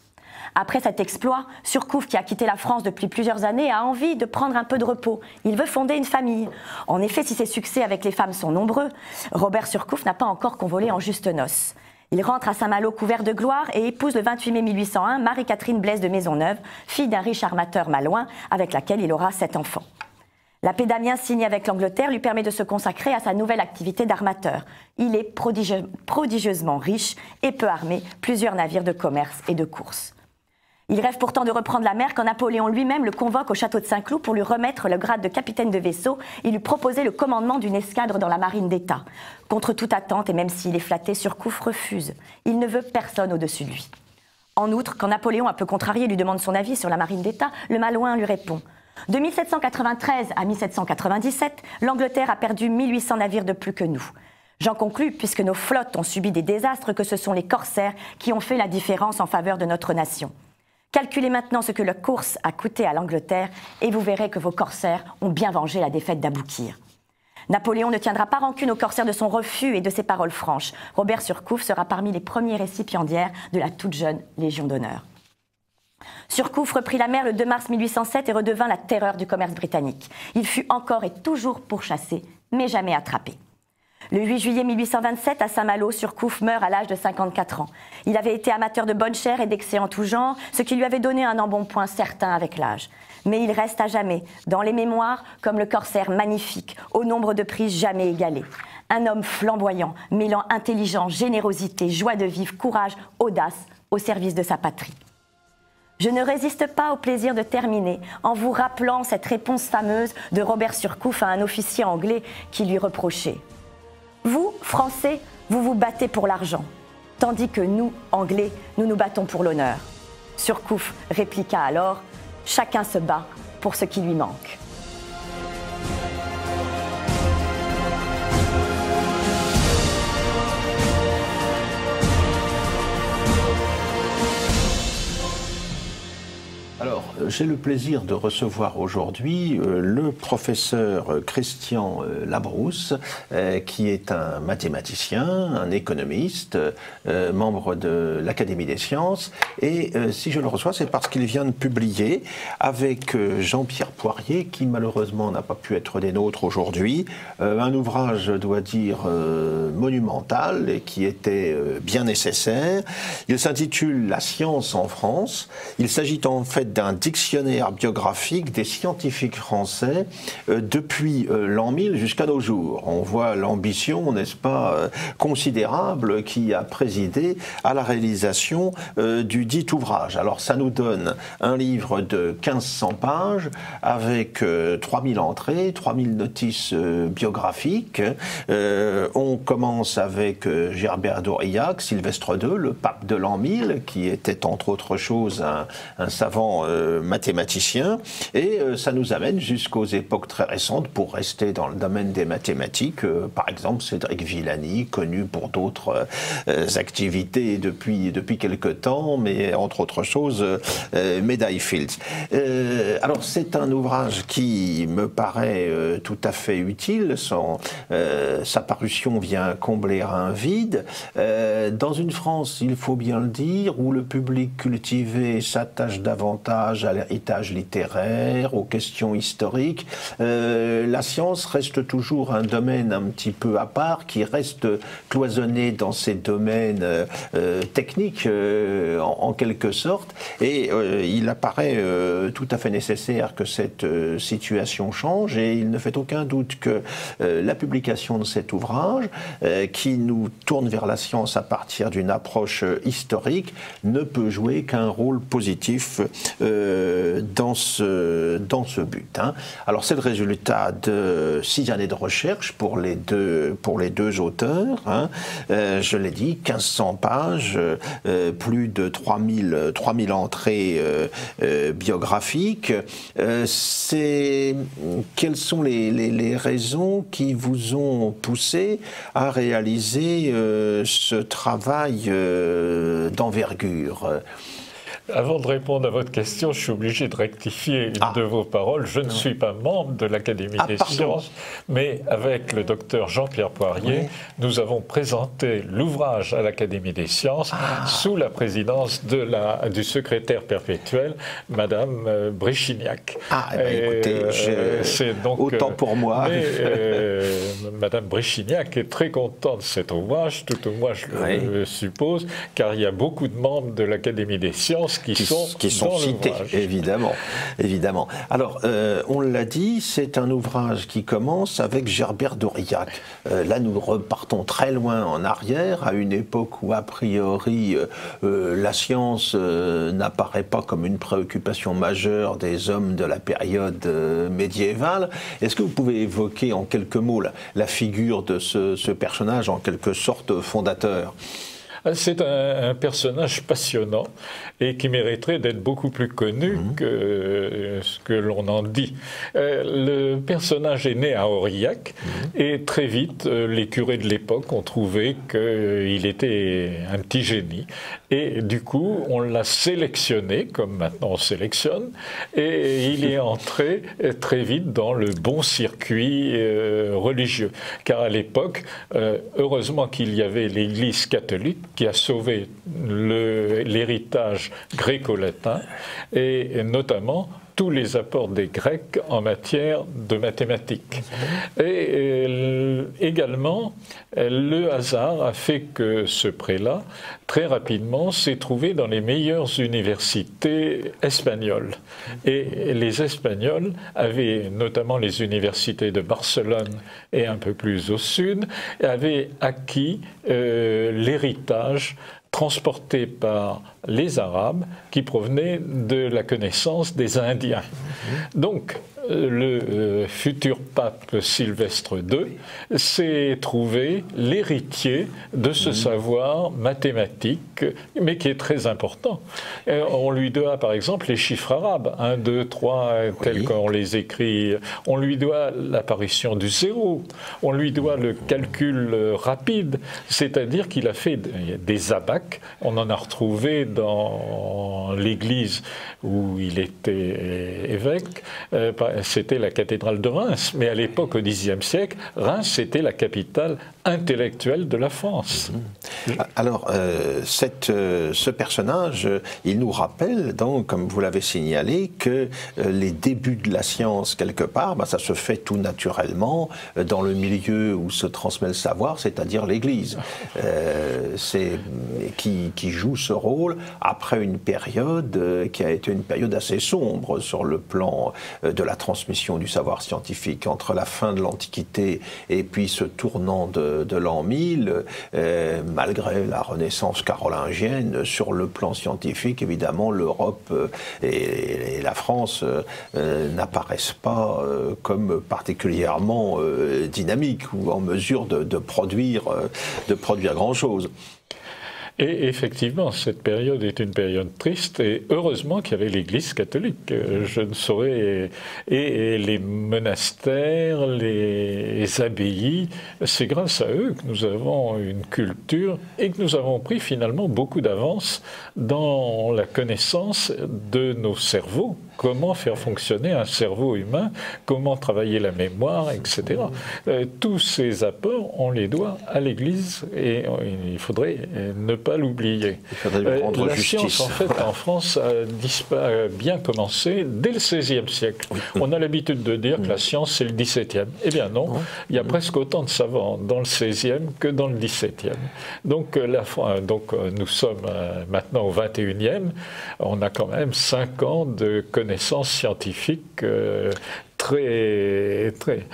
Après cet exploit, Surcouf, qui a quitté la France depuis plusieurs années, a envie de prendre un peu de repos. Il veut fonder une famille. En effet, si ses succès avec les femmes sont nombreux, Robert Surcouf n'a pas encore convolé en juste noces. Il rentre à Saint-Malo couvert de gloire et épouse le vingt-huit mai mille huit cent un Marie-Catherine Blaise de Maisonneuve, fille d'un riche armateur malouin avec laquelle il aura sept enfants. La paix d'Amiens signée avec l'Angleterre lui permet de se consacrer à sa nouvelle activité d'armateur. Il est prodigie- prodigieusement riche et peut armer plusieurs navires de commerce et de course. Il rêve pourtant de reprendre la mer quand Napoléon lui-même le convoque au château de Saint-Cloud pour lui remettre le grade de capitaine de vaisseau et lui proposer le commandement d'une escadre dans la marine d'État. Contre toute attente, et même s'il est flatté, Surcouf refuse. Il ne veut personne au-dessus de lui. En outre, quand Napoléon, un peu contrarié, lui demande son avis sur la marine d'État, le Malouin lui répond « De mille sept cent quatre-vingt-treize à mille sept cent quatre-vingt-dix-sept, l'Angleterre a perdu mille huit cents navires de plus que nous. J'en conclus, puisque nos flottes ont subi des désastres, que ce sont les corsaires qui ont fait la différence en faveur de notre nation. Calculez maintenant ce que la course a coûté à l'Angleterre et vous verrez que vos corsaires ont bien vengé la défaite d'Aboukir. » Napoléon ne tiendra pas rancune aux corsaires de son refus et de ses paroles franches. Robert Surcouf sera parmi les premiers récipiendaires de la toute jeune Légion d'honneur. Surcouf reprit la mer le deux mars mille huit cent sept et redevint la terreur du commerce britannique. Il fut encore et toujours pourchassé, mais jamais attrapé. Le huit juillet mille huit cent vingt-sept, à Saint-Malo, Surcouf meurt à l'âge de cinquante-quatre ans. Il avait été amateur de bonne chère et d'excès en tout genre, ce qui lui avait donné un embonpoint certain avec l'âge. Mais il reste à jamais, dans les mémoires, comme le corsaire magnifique, au nombre de prises jamais égalé. Un homme flamboyant, mêlant intelligence, générosité, joie de vivre, courage, audace, au service de sa patrie. Je ne résiste pas au plaisir de terminer en vous rappelant cette réponse fameuse de Robert Surcouf à un officier anglais qui lui reprochait « Vous, Français, vous vous battez pour l'argent, tandis que nous, Anglais, nous nous battons pour l'honneur. » Surcouf répliqua alors « Chacun se bat pour ce qui lui manque. » j'ai le plaisir de recevoir aujourd'hui euh, le professeur Christian euh, Labrousse, euh, qui est un mathématicien, un économiste, euh, membre de l'Académie des sciences. Et euh, si je le reçois, c'est parce qu'il vient de publier avec euh, Jean-Pierre Poirier, qui malheureusement n'a pas pu être des nôtres aujourd'hui, euh, un ouvrage, je dois dire, euh, monumental et qui était euh, bien nécessaire. Il s'intitule « La science en France ». Il s'agit en fait d'un dictionnaire biographique des scientifiques français euh, depuis euh, l'an mille jusqu'à nos jours. On voit l'ambition, n'est-ce pas, euh, considérable qui a présidé à la réalisation euh, du dit ouvrage. Alors ça nous donne un livre de mille cinq cents pages avec euh, trois mille entrées, trois mille notices euh, biographiques. Euh, on commence avec euh, Gerbert d'Aurillac, Sylvestre deux, le pape de l'an mille, qui était entre autres choses un, un savant euh, mathématicien, et euh, ça nous amène jusqu'aux époques très récentes, pour rester dans le domaine des mathématiques, euh, par exemple Cédric Villani, connu pour d'autres euh, activités depuis, depuis quelque temps, mais entre autres choses, euh, Médaille Fields. Euh, alors c'est un ouvrage qui me paraît euh, tout à fait utile. Son, euh, sa parution vient combler un vide. Euh, dans une France, il faut bien le dire, où le public cultivé s'attache davantage à l'héritage littéraire, aux questions historiques, euh, la science reste toujours un domaine un petit peu à part, qui reste cloisonné dans ses domaines euh, techniques, euh, en, en quelque sorte, et euh, il apparaît euh, tout à fait nécessaire que cette euh, situation change, et il ne fait aucun doute que euh, la publication de cet ouvrage, euh, qui nous tourne vers la science à partir d'une approche euh, historique, ne peut jouer qu'un rôle positif euh, dans, ce, dans ce but. Hein. Alors c'est le résultat de six années de recherche pour les deux, pour les deux auteurs. Hein. Euh, je l'ai dit, mille cinq cents pages, euh, plus de trois mille, trois mille entrées euh, euh, biographiques. Euh, c'est, quelles sont les, les, les raisons qui vous ont poussé à réaliser euh, ce travail euh, d'envergure? Avant de répondre à votre question, je suis obligé de rectifier une ah. de vos paroles. Je ne suis pas membre de l'Académie ah, des pardon. sciences, mais avec le docteur Jean-Pierre Poirier, oui. nous avons présenté l'ouvrage à l'Académie des sciences ah. sous la présidence de la, du secrétaire perpétuel, Madame euh, Bréchignac. Ah, eh bien, écoutez, euh, c'est donc, autant pour moi. Mais, euh, Madame Bréchignac est très contente de cet ouvrage, tout au moins je oui. le suppose, car il y a beaucoup de membres de l'Académie des sciences qui, qui sont, qui sont cités, évidemment, évidemment. Alors, euh, on l'a dit, c'est un ouvrage qui commence avec Gerbert d'Aurillac. Euh, là, nous repartons très loin en arrière, à une époque où, a priori, euh, la science euh, n'apparaît pas comme une préoccupation majeure des hommes de la période euh, médiévale. Est-ce que vous pouvez évoquer en quelques mots la, la figure de ce, ce personnage, en quelque sorte fondateur ? C'est un, un personnage passionnant et qui mériterait d'être beaucoup plus connu mmh. que euh, ce que l'on en dit. Euh, le personnage est né à Aurillac mmh. et très vite, euh, les curés de l'époque ont trouvé qu'il euh, était un petit génie. Et du coup, on l'a sélectionné, comme maintenant on sélectionne, et il est entré très vite dans le bon circuit euh, religieux. Car à l'époque, euh, heureusement qu'il y avait l'Église catholique qui a sauvé l'héritage gréco-latin, et notamment tous les apports des Grecs en matière de mathématiques. Et euh, également, le hasard a fait que ce prélat, très rapidement, s'est trouvé dans les meilleures universités espagnoles. Et les Espagnols avaient, notamment les universités de Barcelone et un peu plus au sud, avaient acquis euh, l'héritage transportés par les Arabes qui provenaient de la connaissance des Indiens. Donc, le euh, futur pape Sylvestre deux s'est trouvé l'héritier de ce mmh. savoir mathématique, mais qui est très important. Et on lui doit par exemple les chiffres arabes, un, deux, trois, tels oui. qu'on les écrit. On lui doit l'apparition du zéro. On lui doit le calcul rapide, c'est-à-dire qu'il a fait des abacs. On en a retrouvé dans l'église où il était évêque. C'était la cathédrale de Reims, mais à l'époque, au dixième siècle, Reims c'était la capitale intellectuelle de la France. Alors, euh, cette, euh, ce personnage, il nous rappelle, donc, comme vous l'avez signalé, que euh, les débuts de la science, quelque part, bah, ça se fait tout naturellement euh, dans le milieu où se transmet le savoir, c'est-à-dire l'Église, euh, c'est, qui, qui joue ce rôle après une période euh, qui a été une période assez sombre sur le plan euh, de la transmission du savoir scientifique, entre la fin de l'Antiquité et puis ce tournant de de l'an mille, euh, malgré la Renaissance carolingienne, sur le plan scientifique, évidemment, l'Europe euh, et, et la France euh, n'apparaissent pas euh, comme particulièrement euh, dynamiques ou en mesure de, de produire, euh, de produire grand-chose. Et effectivement, cette période est une période triste, et heureusement qu'il y avait l'Église catholique. Je ne saurais... Et, et les monastères, les abbayes, c'est grâce à eux que nous avons une culture et que nous avons pris finalement beaucoup d'avance dans la connaissance de nos cerveaux. Comment faire fonctionner un cerveau humain, comment travailler la mémoire, et cetera. Euh, tous ces apports, on les doit à l'Église, et il faudrait ne pas l'oublier. Euh, la justice. Science, en fait, en France, a, a bien commencé dès le seizième siècle. On a l'habitude de dire que la science, c'est le dix-septième. Eh bien non, il y a presque autant de savants dans le seizième que dans le dix-septième. Donc, la, donc nous sommes maintenant au vingt et unième, on a quand même cinq ans de connaissances connaissances scientifiques euh, très, très,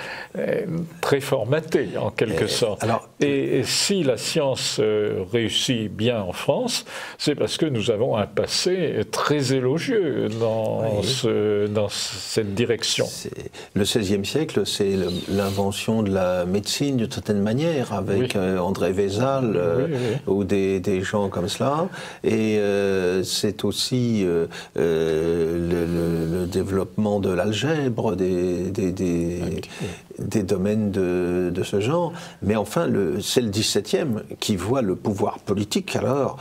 très formatées, en quelque et, sorte. Alors, et, et si la science euh, réussit bien en France, c'est parce que nous avons un passé très élogieux dans, oui. ce, dans cette direction. Le seizième siècle, c'est l'invention de la médecine, d'une certaine manière, avec oui. euh, André Vézal euh, oui, oui. ou des, des gens comme cela. Et euh, c'est aussi euh, euh, le, le, le développement de l'algèbre, des, des, des, des domaines de, de ce genre. Mais enfin, c'est le dix-septième qui voit le pouvoir politique alors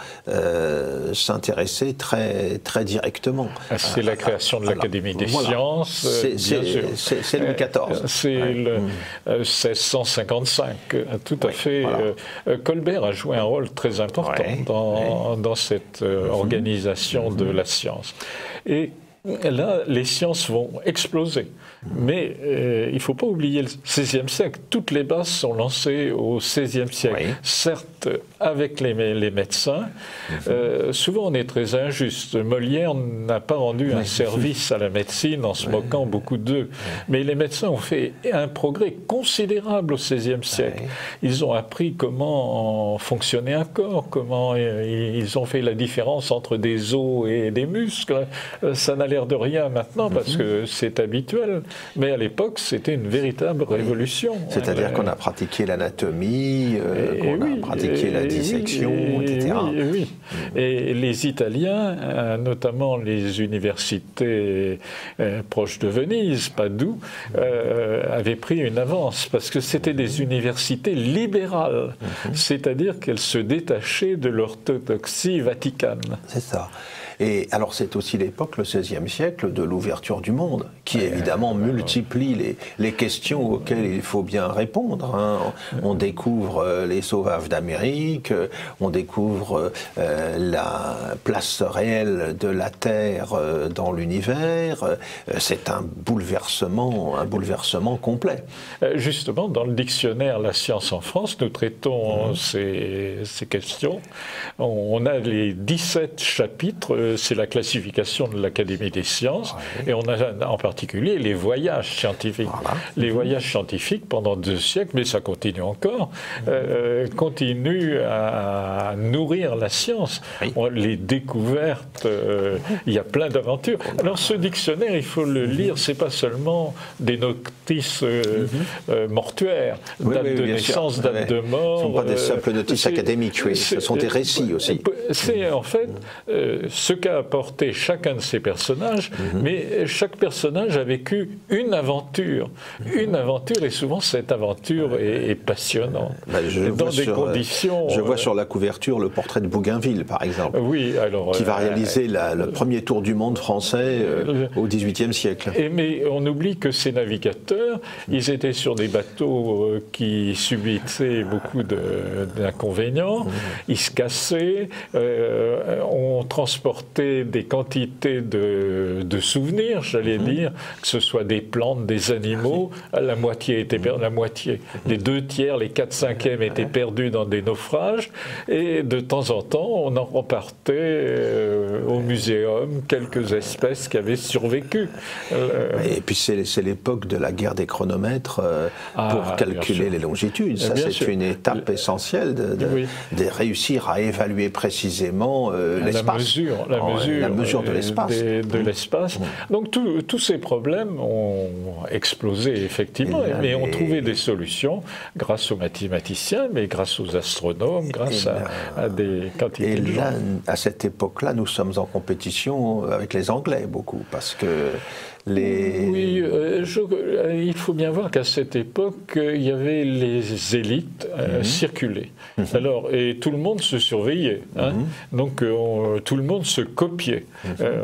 euh, s'intéresser très, très directement. C'est la création de l'Académie des voilà. sciences, c'est, bien sûr. C'est Louis quatorze. C'est ouais. le euh, seize cent cinquante-cinq, tout à oui, fait. Voilà. Euh, Colbert a joué un rôle très important ouais, dans, ouais. dans cette euh, mmh. organisation mmh. de la science. Et là, les sciences vont exploser. Mais euh, il ne faut pas oublier le seizième siècle. Toutes les bases sont lancées au seizième siècle. Oui. Certes, avec les, les médecins, mmh. euh, souvent on est très injuste. Molière n'a pas rendu un service à la médecine en se oui. moquant beaucoup d'eux. Oui. Mais les médecins ont fait un progrès considérable au seizième siècle. Oui. Ils ont appris comment fonctionnait un corps, comment ils ont fait la différence entre des os et des muscles. Ça n'a l'air de rien maintenant parce que c'est habituel. Mais à l'époque, c'était une véritable révolution. C'est-à-dire qu'on a pratiqué l'anatomie, euh, qu'on oui, a pratiqué et, la dissection, et, et cetera. Oui, et, oui. Mmh. et les Italiens, notamment les universités euh, proches de Venise, Padoue, euh, avaient pris une avance parce que c'était des universités libérales, mmh. c'est-à-dire qu'elles se détachaient de l'orthodoxie vaticane. C'est ça. Et alors c'est aussi l'époque, le seizième siècle, de l'ouverture du monde, qui évidemment multiplie les, les questions auxquelles il faut bien répondre. Hein. On découvre les sauvages d'Amérique, on découvre euh, la place réelle de la Terre euh, dans l'univers. C'est un bouleversement, un bouleversement complet. Justement, dans le dictionnaire La science en France, nous traitons mmh. ces, ces questions. On a les dix-sept chapitres. C'est la classification de l'Académie des sciences, ouais. et on a en particulier particulier les voyages scientifiques. Voilà. Les voyages scientifiques pendant deux siècles, mais ça continue encore, euh, continuent à nourrir la science. Oui. On, les découvertes, euh, il y a plein d'aventures. Alors ce dictionnaire, il faut le lire, c'est pas seulement des notices euh, mm-hmm. euh, mortuaires, oui, date oui, de naissance, sûr. date ouais. de mort. Ce ne sont pas des simples notices académiques, oui. Ce sont des récits aussi. C'est en fait euh, ce qu'a apporté chacun de ces personnages, mm-hmm. mais chaque personnage a vécu une aventure. Mm-hmm. Une aventure, et souvent cette aventure est, est passionnante. Ben, je dans des sur, conditions... Je vois sur la couverture le portrait de Bougainville, par exemple, oui, alors, qui va réaliser la, le premier tour du monde français euh, au dix-huitième siècle. Et, mais on oublie que ces navigateurs, ils étaient sur des bateaux euh, qui subissaient beaucoup d'inconvénients, mmh. ils se cassaient, euh, on transportait des quantités de, de souvenirs, j'allais mmh. dire, que ce soit des plantes, des animaux, la moitié était perdue, la moitié, les deux tiers, les quatre cinquièmes étaient perdus dans des naufrages, et de temps en temps, on en repartait euh, au muséum quelques espèces qui avaient survécu. Euh, et puis c'est l'époque de la guerre des chronomètres euh, ah, pour calculer les longitudes. Ça, c'est une étape essentielle de, de, oui. de réussir à évaluer précisément euh, l'espace. La mesure, la en, mesure, la mesure de l'espace. De l'espace. Mmh. Donc tout, tous ces problèmes ont explosé effectivement, là, mais les... ont trouvé des solutions grâce aux mathématiciens, mais grâce aux astronomes, grâce à, là... à des quantités et de gens. Là, à cette époque-là, nous sommes en compétition avec les Anglais beaucoup, parce que les... Oui, euh, je, euh, il faut bien voir qu'à cette époque, euh, il y avait les élites euh, mmh. circulaient. Mmh. Alors, et tout le monde se surveillait. Hein, mmh. Donc, euh, on, tout le monde se copiait. Mmh.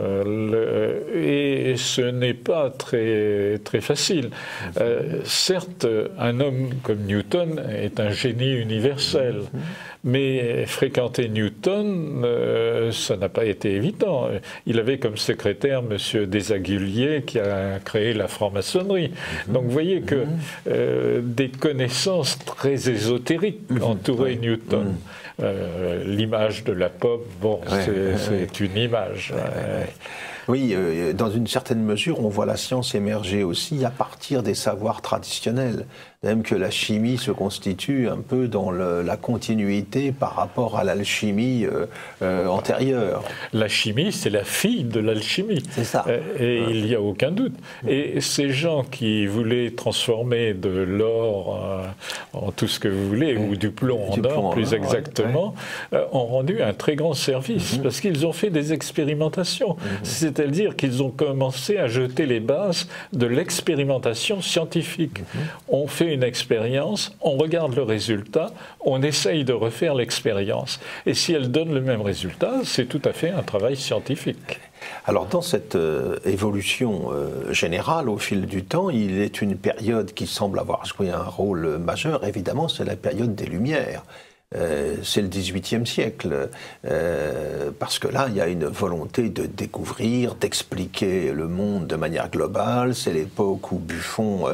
Euh, le, et ce n'est pas très, très facile. Mmh. Euh, certes, un homme comme Newton est un génie universel. Mmh. Mais fréquenter Newton, euh, ça n'a pas été évident. Il avait comme secrétaire M. Desaguliers qui a créé la franc-maçonnerie. Mmh. Donc vous voyez que euh, des connaissances très ésotériques mmh. entouraient mmh. Newton. Mmh. Euh, L'image de la pomme, bon, ouais, c'est ouais, ouais. une image. Ouais, ouais. Oui, euh, dans une certaine mesure, on voit la science émerger aussi à partir des savoirs traditionnels. Même que la chimie se constitue un peu dans le, la continuité par rapport à l'alchimie euh, euh, antérieure. La chimie, c'est la fille de l'alchimie. C'est ça. Euh, et ouais. il n'y a aucun doute. Et ces gens qui voulaient transformer de l'or euh, en tout ce que vous voulez, ouais. ou du plomb en du or, plomb plus en exactement, ouais. euh, ont rendu un très grand service, mm-hmm. parce qu'ils ont fait des expérimentations. Mm-hmm. C'est-à-dire qu'ils ont commencé à jeter les bases de l'expérimentation scientifique. Mm-hmm. On fait une expérience, on regarde le résultat, on essaye de refaire l'expérience. Et si elle donne le même résultat, c'est tout à fait un travail scientifique. Alors dans cette euh, évolution euh, générale au fil du temps, il est une période qui semble avoir joué un rôle majeur. Évidemment, c'est la période des Lumières. Euh, c'est le dix-huitième siècle, euh, parce que là, il y a une volonté de découvrir, d'expliquer le monde de manière globale. C'est l'époque où Buffon, euh,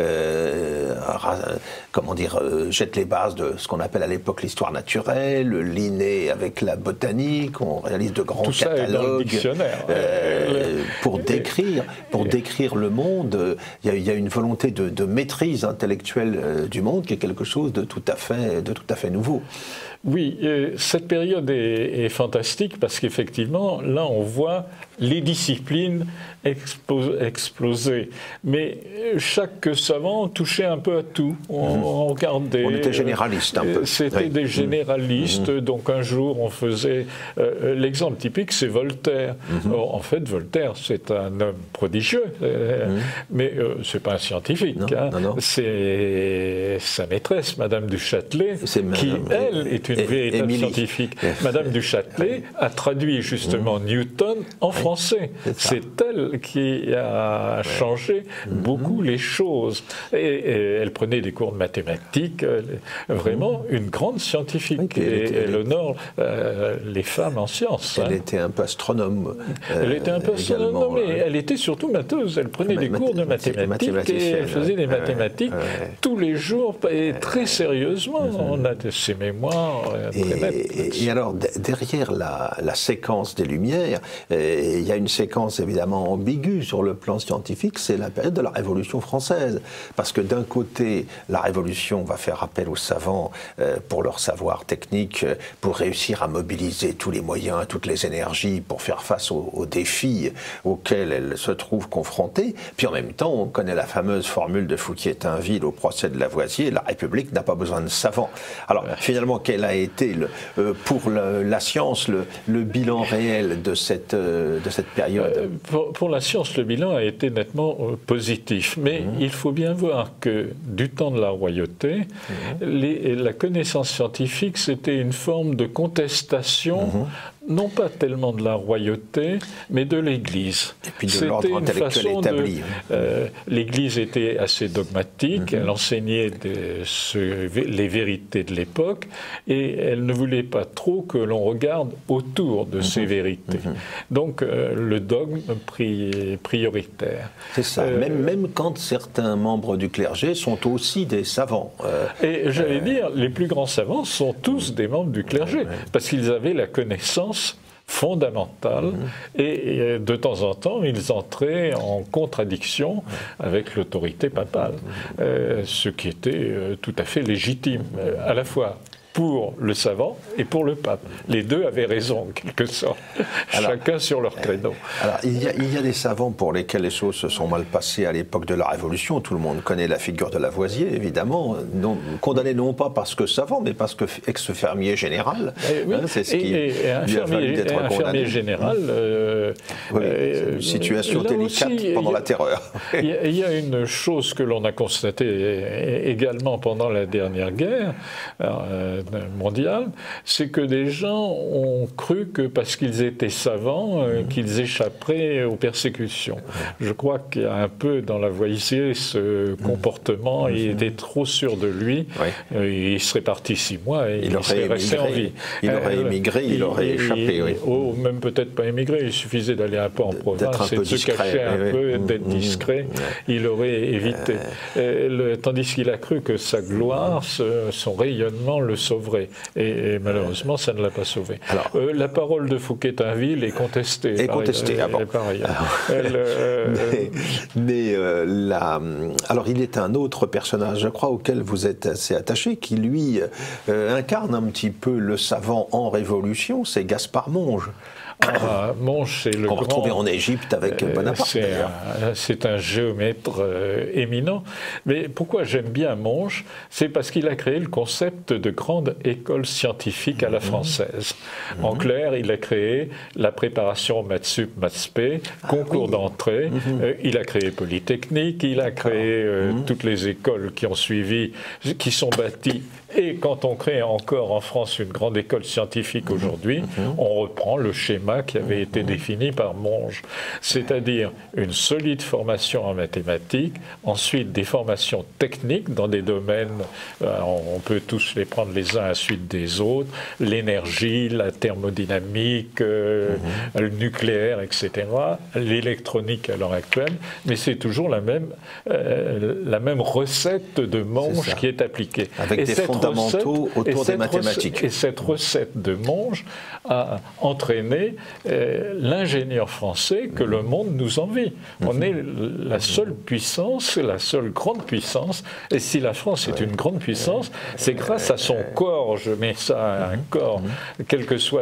euh, comment dire, euh, jette les bases de ce qu'on appelle à l'époque l'histoire naturelle, Linné avec la botanique, on réalise de grands Tout ça catalogues est dans le dictionnaire. Euh, pour décrire, pour décrire le monde. Il y a, il y a une volonté de, de maîtrise intellectuelle euh, du monde qui est quelque chose de tout à fait, de tout à fait nouveau. Oui, euh, cette période est, est fantastique parce qu'effectivement, là, on voit les disciplines exploser. Mais chaque savant touchait un peu à tout. On, mmh. on regardait... On était généraliste un peu. C'était oui. des généralistes. Mmh. Donc un jour, on faisait... Euh, l'exemple typique, c'est Voltaire. Mmh. Or, en fait, Voltaire, c'est un homme prodigieux. Euh, mmh. Mais euh, c'est pas un scientifique. Non, hein. non, non. C'est sa maîtresse, Madame du Châtelet, qui, elle, est une véritable Émilie. scientifique. Madame du Châtelet a traduit justement mmh. Newton en français. C'est elle qui a changé mmh. beaucoup les choses. Et, et elle prenait des cours de mathématiques, vraiment mmh. une grande scientifique. Oui, et était, elle honore euh, les femmes en sciences. Elle hein. était un peu astronome. Euh, elle était un peu astronome, non, mais euh, elle était surtout matheuse. Elle prenait des cours de mathématiques et elle faisait des mathématiques ouais, ouais. tous les jours et très sérieusement. Mmh. On a de ses mémoires et, très nettes. Et, et alors, derrière la, la séquence des Lumières, euh, il y a une séquence évidemment ambiguë sur le plan scientifique, c'est la période de la Révolution française. Parce que d'un côté, la Révolution va faire appel aux savants euh, pour leur savoir technique, pour réussir à mobiliser tous les moyens, toutes les énergies pour faire face aux, aux défis auxquels elle se trouve confrontée. Puis en même temps, on connaît la fameuse formule de Fouquier-Tinville au procès de Lavoisier, la République n'a pas besoin de savants. Alors finalement, quel a été le, euh, pour le, la science le, le bilan réel de cette, euh, de cette période? euh, pour, pour la science, le bilan a été nettement euh, positif. Mais mmh. il faut bien voir que du temps de la royauté, mmh. les, la connaissance scientifique, c'était une forme de contestation, mmh. non pas tellement de la royauté, mais de l'Église. Et puis de l'ordre intellectuel établi. De, euh, L'Église était assez dogmatique, mmh. elle enseignait des, ce, les vérités de l'époque, et elle ne voulait pas trop que l'on regarde autour de mmh. ces vérités. Mmh. Donc euh, le dogme pri, prioritaire. C'est ça, euh, même, même quand certains membres du clergé sont aussi des savants. Euh, et j'allais euh, dire, les plus grands savants sont tous mmh. des membres du clergé, mmh. parce qu'ils avaient la connaissance fondamentale mmh. et, et de temps en temps ils entraient en contradiction mmh. avec l'autorité papale, mmh. euh, ce qui était euh, tout à fait légitime, euh, à la fois pour le savant et pour le pape. Les deux avaient raison, en quelque sorte, alors, chacun sur leur créneau. Alors, il y, a, il y a des savants pour lesquels les choses se sont mal passées à l'époque de la Révolution. Tout le monde connaît la figure de Lavoisier, évidemment, non, condamné non pas parce que savant, mais parce que ex-fermier général. Et, oui, hein, c'est ce qui et, et un lui a fallu d'être condamné. Un fermier général... Euh, oui, euh, une situation délicate aussi, pendant a, la terreur. Il y, a, il y a une chose que l'on a constatée également pendant la dernière guerre, euh, mondiale, c'est que des gens ont cru que parce qu'ils étaient savants, euh, qu'ils échapperaient aux persécutions. Je crois qu'il y a un peu dans Lavoisier ce comportement, mmh. il était trop sûr de lui, oui. euh, il serait parti six mois et il, il serait resté en vie. Il aurait euh, émigré, il, il aurait il, échappé. Il, oui. oh, même peut-être pas émigré, il suffisait d'aller un peu en province et de se cacher un oui, peu, oui. d'être mmh. discret, mmh. il aurait évité. Euh... Le, tandis qu'il a cru que sa gloire, ce, son rayonnement le sauverait. Et, et malheureusement, ça ne l'a pas sauvé. Alors, euh, la parole de Fouquier-Tinville est contestée. Est contestée, par, ah bon. par ailleurs. Elle, euh, mais mais euh, la, alors, il est un autre personnage, je crois, auquel vous êtes assez attaché, qui, lui, euh, incarne un petit peu le savant en révolution, c'est Gaspard Monge. Ah, Monge, c'est le qu'on grand... retrouvait en Égypte avec euh, Bonaparte, d'ailleurs. C'est un géomètre euh, éminent. Mais pourquoi j'aime bien Monge? C'est parce qu'il a créé le concept de grande école scientifique à la française. Mmh. En clair, il a créé la préparation maths sup, maths spé, concours ah, oui. d'entrée. Mmh. Euh, il a créé Polytechnique, il a créé euh, mmh. toutes les écoles qui ont suivi, qui sont bâties. Et quand on crée encore en France une grande école scientifique aujourd'hui, mmh. on reprend le schéma qui avait été défini par Monge, c'est-à-dire une solide formation en mathématiques, ensuite des formations techniques dans des domaines, euh, on peut tous les prendre les uns à la suite des autres, l'énergie, la thermodynamique, euh, mmh. le nucléaire, et cetera, l'électronique à l'heure actuelle, mais c'est toujours la même, euh, la même recette de Monge qui est appliquée. Avec et des cette fondamentaux recette, autour des mathématiques. Recette, et cette recette de Monge a entraîné euh, l'ingénieur français que mmh. le monde nous envie. Mmh. On est la seule puissance, la seule grande puissance, et si la France est ouais. une grande puissance, c'est grâce à son corps, je mets ça à un corps, mmh. quelles que soient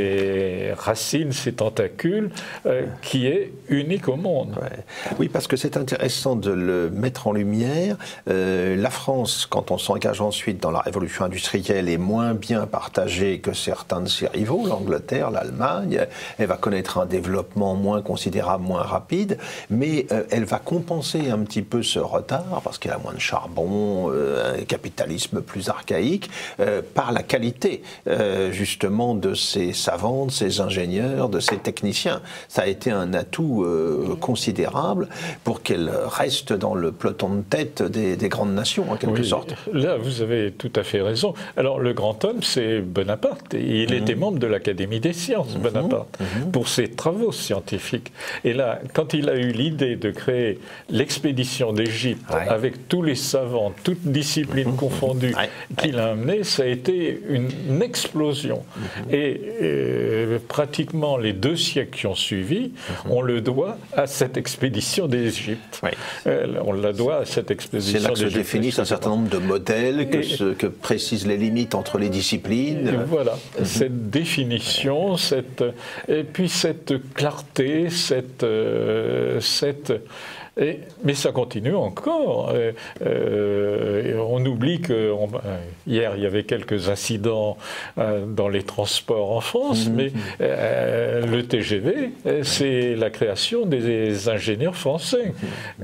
ses racines, ses tentacules, euh, qui est unique au monde. Ouais. Oui, parce que c'est intéressant de le mettre en lumière. Euh, la France, quand on s'engage ensuite dans la révolution industrielle, est moins bien partagée que certains de ses rivaux, l'Angleterre, l'Allemagne. Elle va connaître un développement moins considérable, moins rapide, mais euh, elle va compenser un petit peu ce retard, parce qu'il y a moins de charbon, euh, un capitalisme plus archaïque, euh, par la qualité euh, justement de ces savants, de ces ingénieurs, de ces techniciens. Ça a été un atout euh, considérable pour qu'elle reste dans le peloton de tête des, des grandes nations, en quelque oui, sorte. Là, vous avez tout à fait raison. Alors, le grand homme, c'est Bonaparte. Il mmh. était membre de l'Académie des sciences, mmh. Bonaparte, mmh. pour ses travaux scientifiques. Et là, quand il a eu l'idée de créer l'expédition d'Égypte, ouais. avec tous les savants, toutes disciplines mmh. confondues, ouais. qu'il a amené, ça a été une, une explosion. Mmh. Et euh, pratiquement les deux siècles qui ont suivi, mmh. on le doit à cette expédition d'Égypte. Ouais. Euh, on la doit à cette expédition d'Égypte. C'est là que se définissent un certain nombre de modèles, que, et, ce, que précisent les limites entre les disciplines. Voilà, mmh. cette définition, cette, et puis cette clarté, cette... Euh, cette Et, mais ça continue encore. Euh, euh, on oublie que on, euh, hier il y avait quelques incidents euh, dans les transports en France, mmh. mais euh, le T G V, c'est la création des ingénieurs français.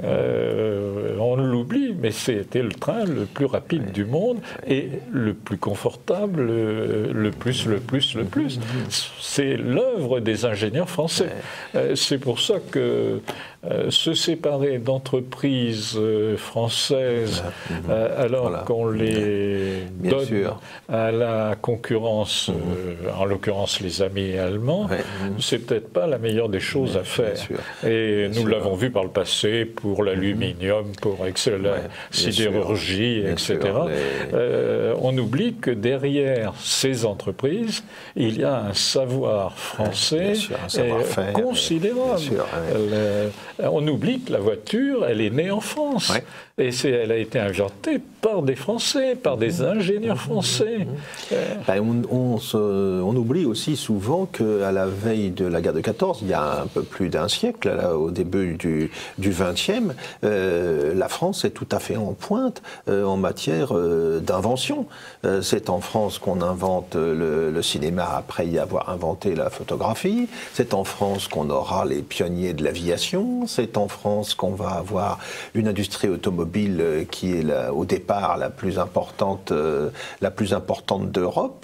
Euh, on l'oublie, mais c'était le train le plus rapide du monde et le plus confortable, le, le plus, le plus, le plus. C'est l'œuvre des ingénieurs français. Euh, c'est pour ça que Euh, se séparer d'entreprises euh, françaises euh, alors voilà. qu'on les Bien donne sûr. à la concurrence, mmh. euh, en l'occurrence les amis allemands, ouais. mmh. c'est peut-être pas la meilleure des choses mmh. à faire. Et Bien nous l'avons vu par le passé pour l'aluminium, mmh. pour la ouais. sidérurgie, Bien et cetera. Sûr, les... euh, on oublie que derrière ces entreprises, il y a un savoir français sûr, un savoir-faire, considérable. Sûr, ouais. On oublie que la voiture, elle est née en France. Ouais. Et c'est, elle a été inventée par des Français, par des ingénieurs français. Ben, on, on, se, on oublie aussi souvent qu'à la veille de la guerre de quatorze, il y a un peu plus d'un siècle, là, au début du, du vingtième, euh, la France est tout à fait en pointe euh, en matière euh, d'invention. Euh, c'est en France qu'on invente le, le cinéma après y avoir inventé la photographie. C'est en France qu'on aura les pionniers de l'aviation. C'est en France qu'on va avoir une industrie automobile qui est la, au départ la plus importante, euh, la plus importante d'Europe.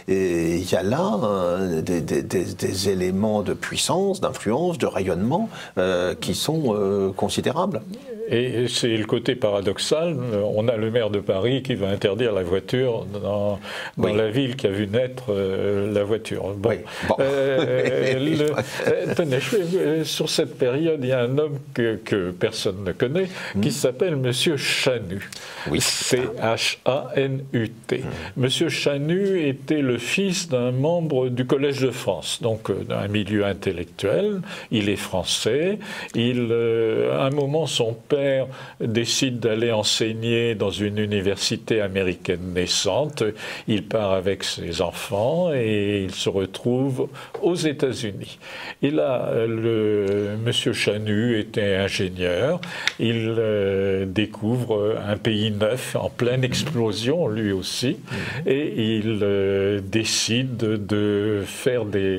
Et il y a là hein, des, des, des, des éléments de puissance, d'influence, de rayonnement euh, qui sont euh, considérables. Et c'est le côté paradoxal. On a le maire de Paris qui va interdire la voiture dans, dans oui. la ville qui a vu naître euh, la voiture. Bon. Oui. Bon. Euh, le, euh, tenez, je, sur cette période, il y a un homme que, que personne ne connaît mmh. qui s'appelle Monsieur Chanu. Oui. C H A N U T. Mmh. Monsieur Chanu était le fils d'un membre du Collège de France, donc euh, d'un milieu intellectuel. Il est français. Il, euh, à un moment, son père décide d'aller enseigner dans une université américaine naissante. Il part avec ses enfants et il se retrouve aux États-Unis. Et là, le monsieur Chanu était ingénieur. Il euh, découvre un pays neuf, en pleine explosion, lui aussi, et il euh, décide de faire des,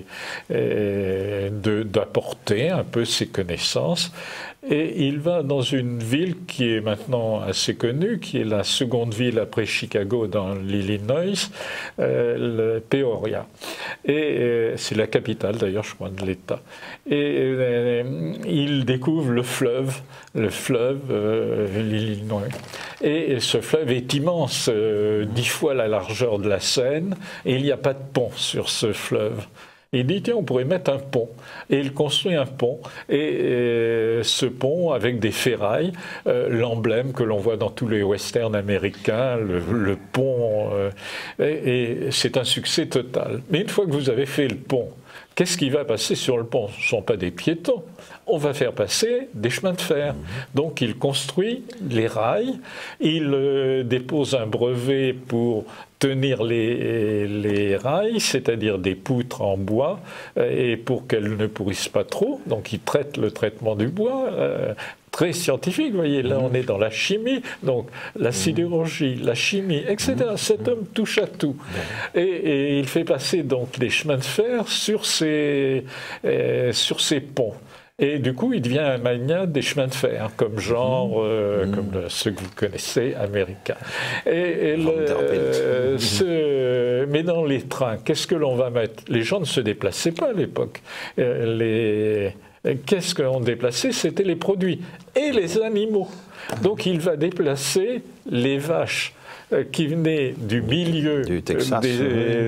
euh, de, d'apporter un peu ses connaissances. Et il va dans une ville qui est maintenant assez connue, qui est la seconde ville après Chicago dans l'Illinois, euh, le Peoria. Et euh, c'est la capitale d'ailleurs, je crois, de l'État. Et euh, il découvre le fleuve, le fleuve, euh, l'Illinois. Et ce fleuve est immense, euh, dix fois la largeur de la Seine, et il n'y a pas de pont sur ce fleuve. Il dit, tiens, on pourrait mettre un pont. Et il construit un pont. Et euh, ce pont, avec des ferrailles, euh, l'emblème que l'on voit dans tous les westerns américains, le, le pont, euh, et, et c'est un succès total. Mais une fois que vous avez fait le pont, qu'est-ce qui va passer sur le pont? Ce ne sont pas des piétons. On va faire passer des chemins de fer. Donc il construit les rails, il euh, dépose un brevet pour tenir les, les rails, c'est-à-dire des poutres en bois, euh, et pour qu'elles ne pourrissent pas trop. Donc il traite le traitement du bois. Euh, très scientifique, vous voyez, là on est dans la chimie, donc la sidérurgie, la chimie, et cetera. Cet homme touche à tout. Et, et il fait passer donc les chemins de fer sur ces, euh, sur ces ponts. Et du coup, il devient un magnat des chemins de fer, comme genre, euh, mmh. comme le, ceux que vous connaissez, américains. Et, et le, euh, ce, mais dans les trains, qu'est-ce que l'on va mettre? Les gens ne se déplaçaient pas à l'époque. Euh, les Qu'est-ce qu'on déplaçait? C'était les produits et les animaux. Donc il va déplacer les vaches euh, qui venait du milieu du Texas, des,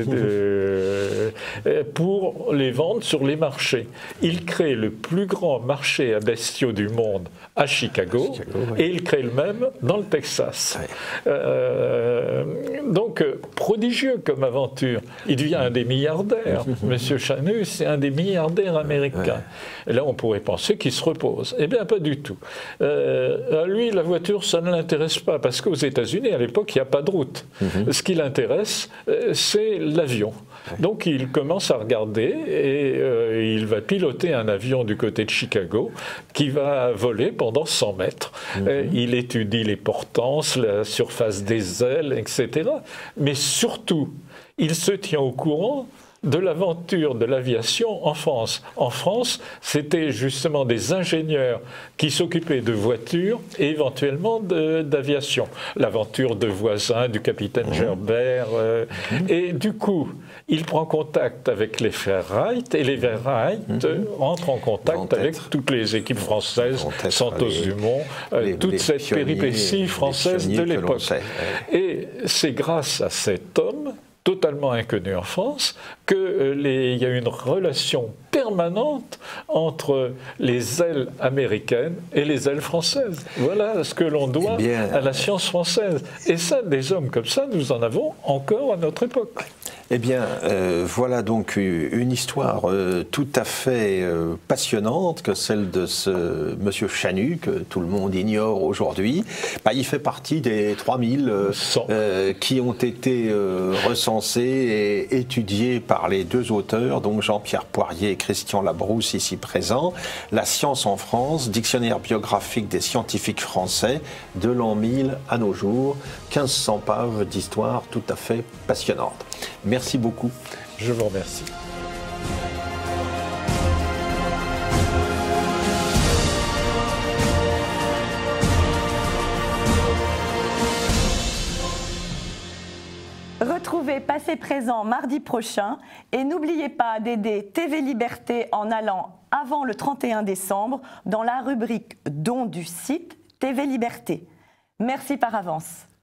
de, euh, pour les vendre sur les marchés. Il crée le plus grand marché à bestiaux du monde à Chicago, Chicago oui. et il crée le même dans le Texas. Oui. Euh, donc, prodigieux comme aventure. Il devient un des milliardaires. Monsieur Chanus, c'est un des milliardaires américains. Oui. Et là, on pourrait penser qu'il se repose. Eh bien, pas du tout. Euh, à lui, la voiture, ça ne l'intéresse pas, parce qu'aux États-Unis, à l'époque, il n'y a pas de route. Mm-hmm. Ce qui l'intéresse, c'est l'avion. Donc il commence à regarder et euh, il va piloter un avion du côté de Chicago qui va voler pendant cent mètres. Mmh. Euh, il étudie les portances, la surface des ailes, et cetera. Mais surtout, il se tient au courant de l'aventure de l'aviation en France. En France, c'était justement des ingénieurs qui s'occupaient de voitures et éventuellement d'aviation. L'aventure de voisins, du capitaine Gerbert. Euh, mmh. Et du coup, il prend contact avec les Ferrite et les Ferrite mmh. entrent en contact avec toutes les équipes françaises, Santos-Dumont, euh, toute les cette pionniers, péripétie française de l'époque. Et c'est grâce à cet homme totalement inconnu en France, qu'il euh, y a une relation permanente entre les ailes américaines et les ailes françaises. Voilà ce que l'on doit eh bien, à la science française. Et ça, des hommes comme ça, nous en avons encore à notre époque. Eh bien, euh, voilà donc une histoire euh, tout à fait euh, passionnante que celle de ce monsieur Chanus, que tout le monde ignore aujourd'hui. Bah, il fait partie des trois mille euh, euh, qui ont été euh, recensés et étudiés par les deux auteurs, donc Jean-Pierre Poirier et Christian Labrousse, ici présents. La science en France, dictionnaire biographique des scientifiques français, de l'an mille à nos jours, quinze cents pages d'histoire tout à fait passionnante. Merci beaucoup. Je vous remercie. Retrouvez Passé Présent mardi prochain et n'oubliez pas d'aider T V Liberté en allant avant le trente et un décembre dans la rubrique Dons du site T V Liberté. Merci par avance.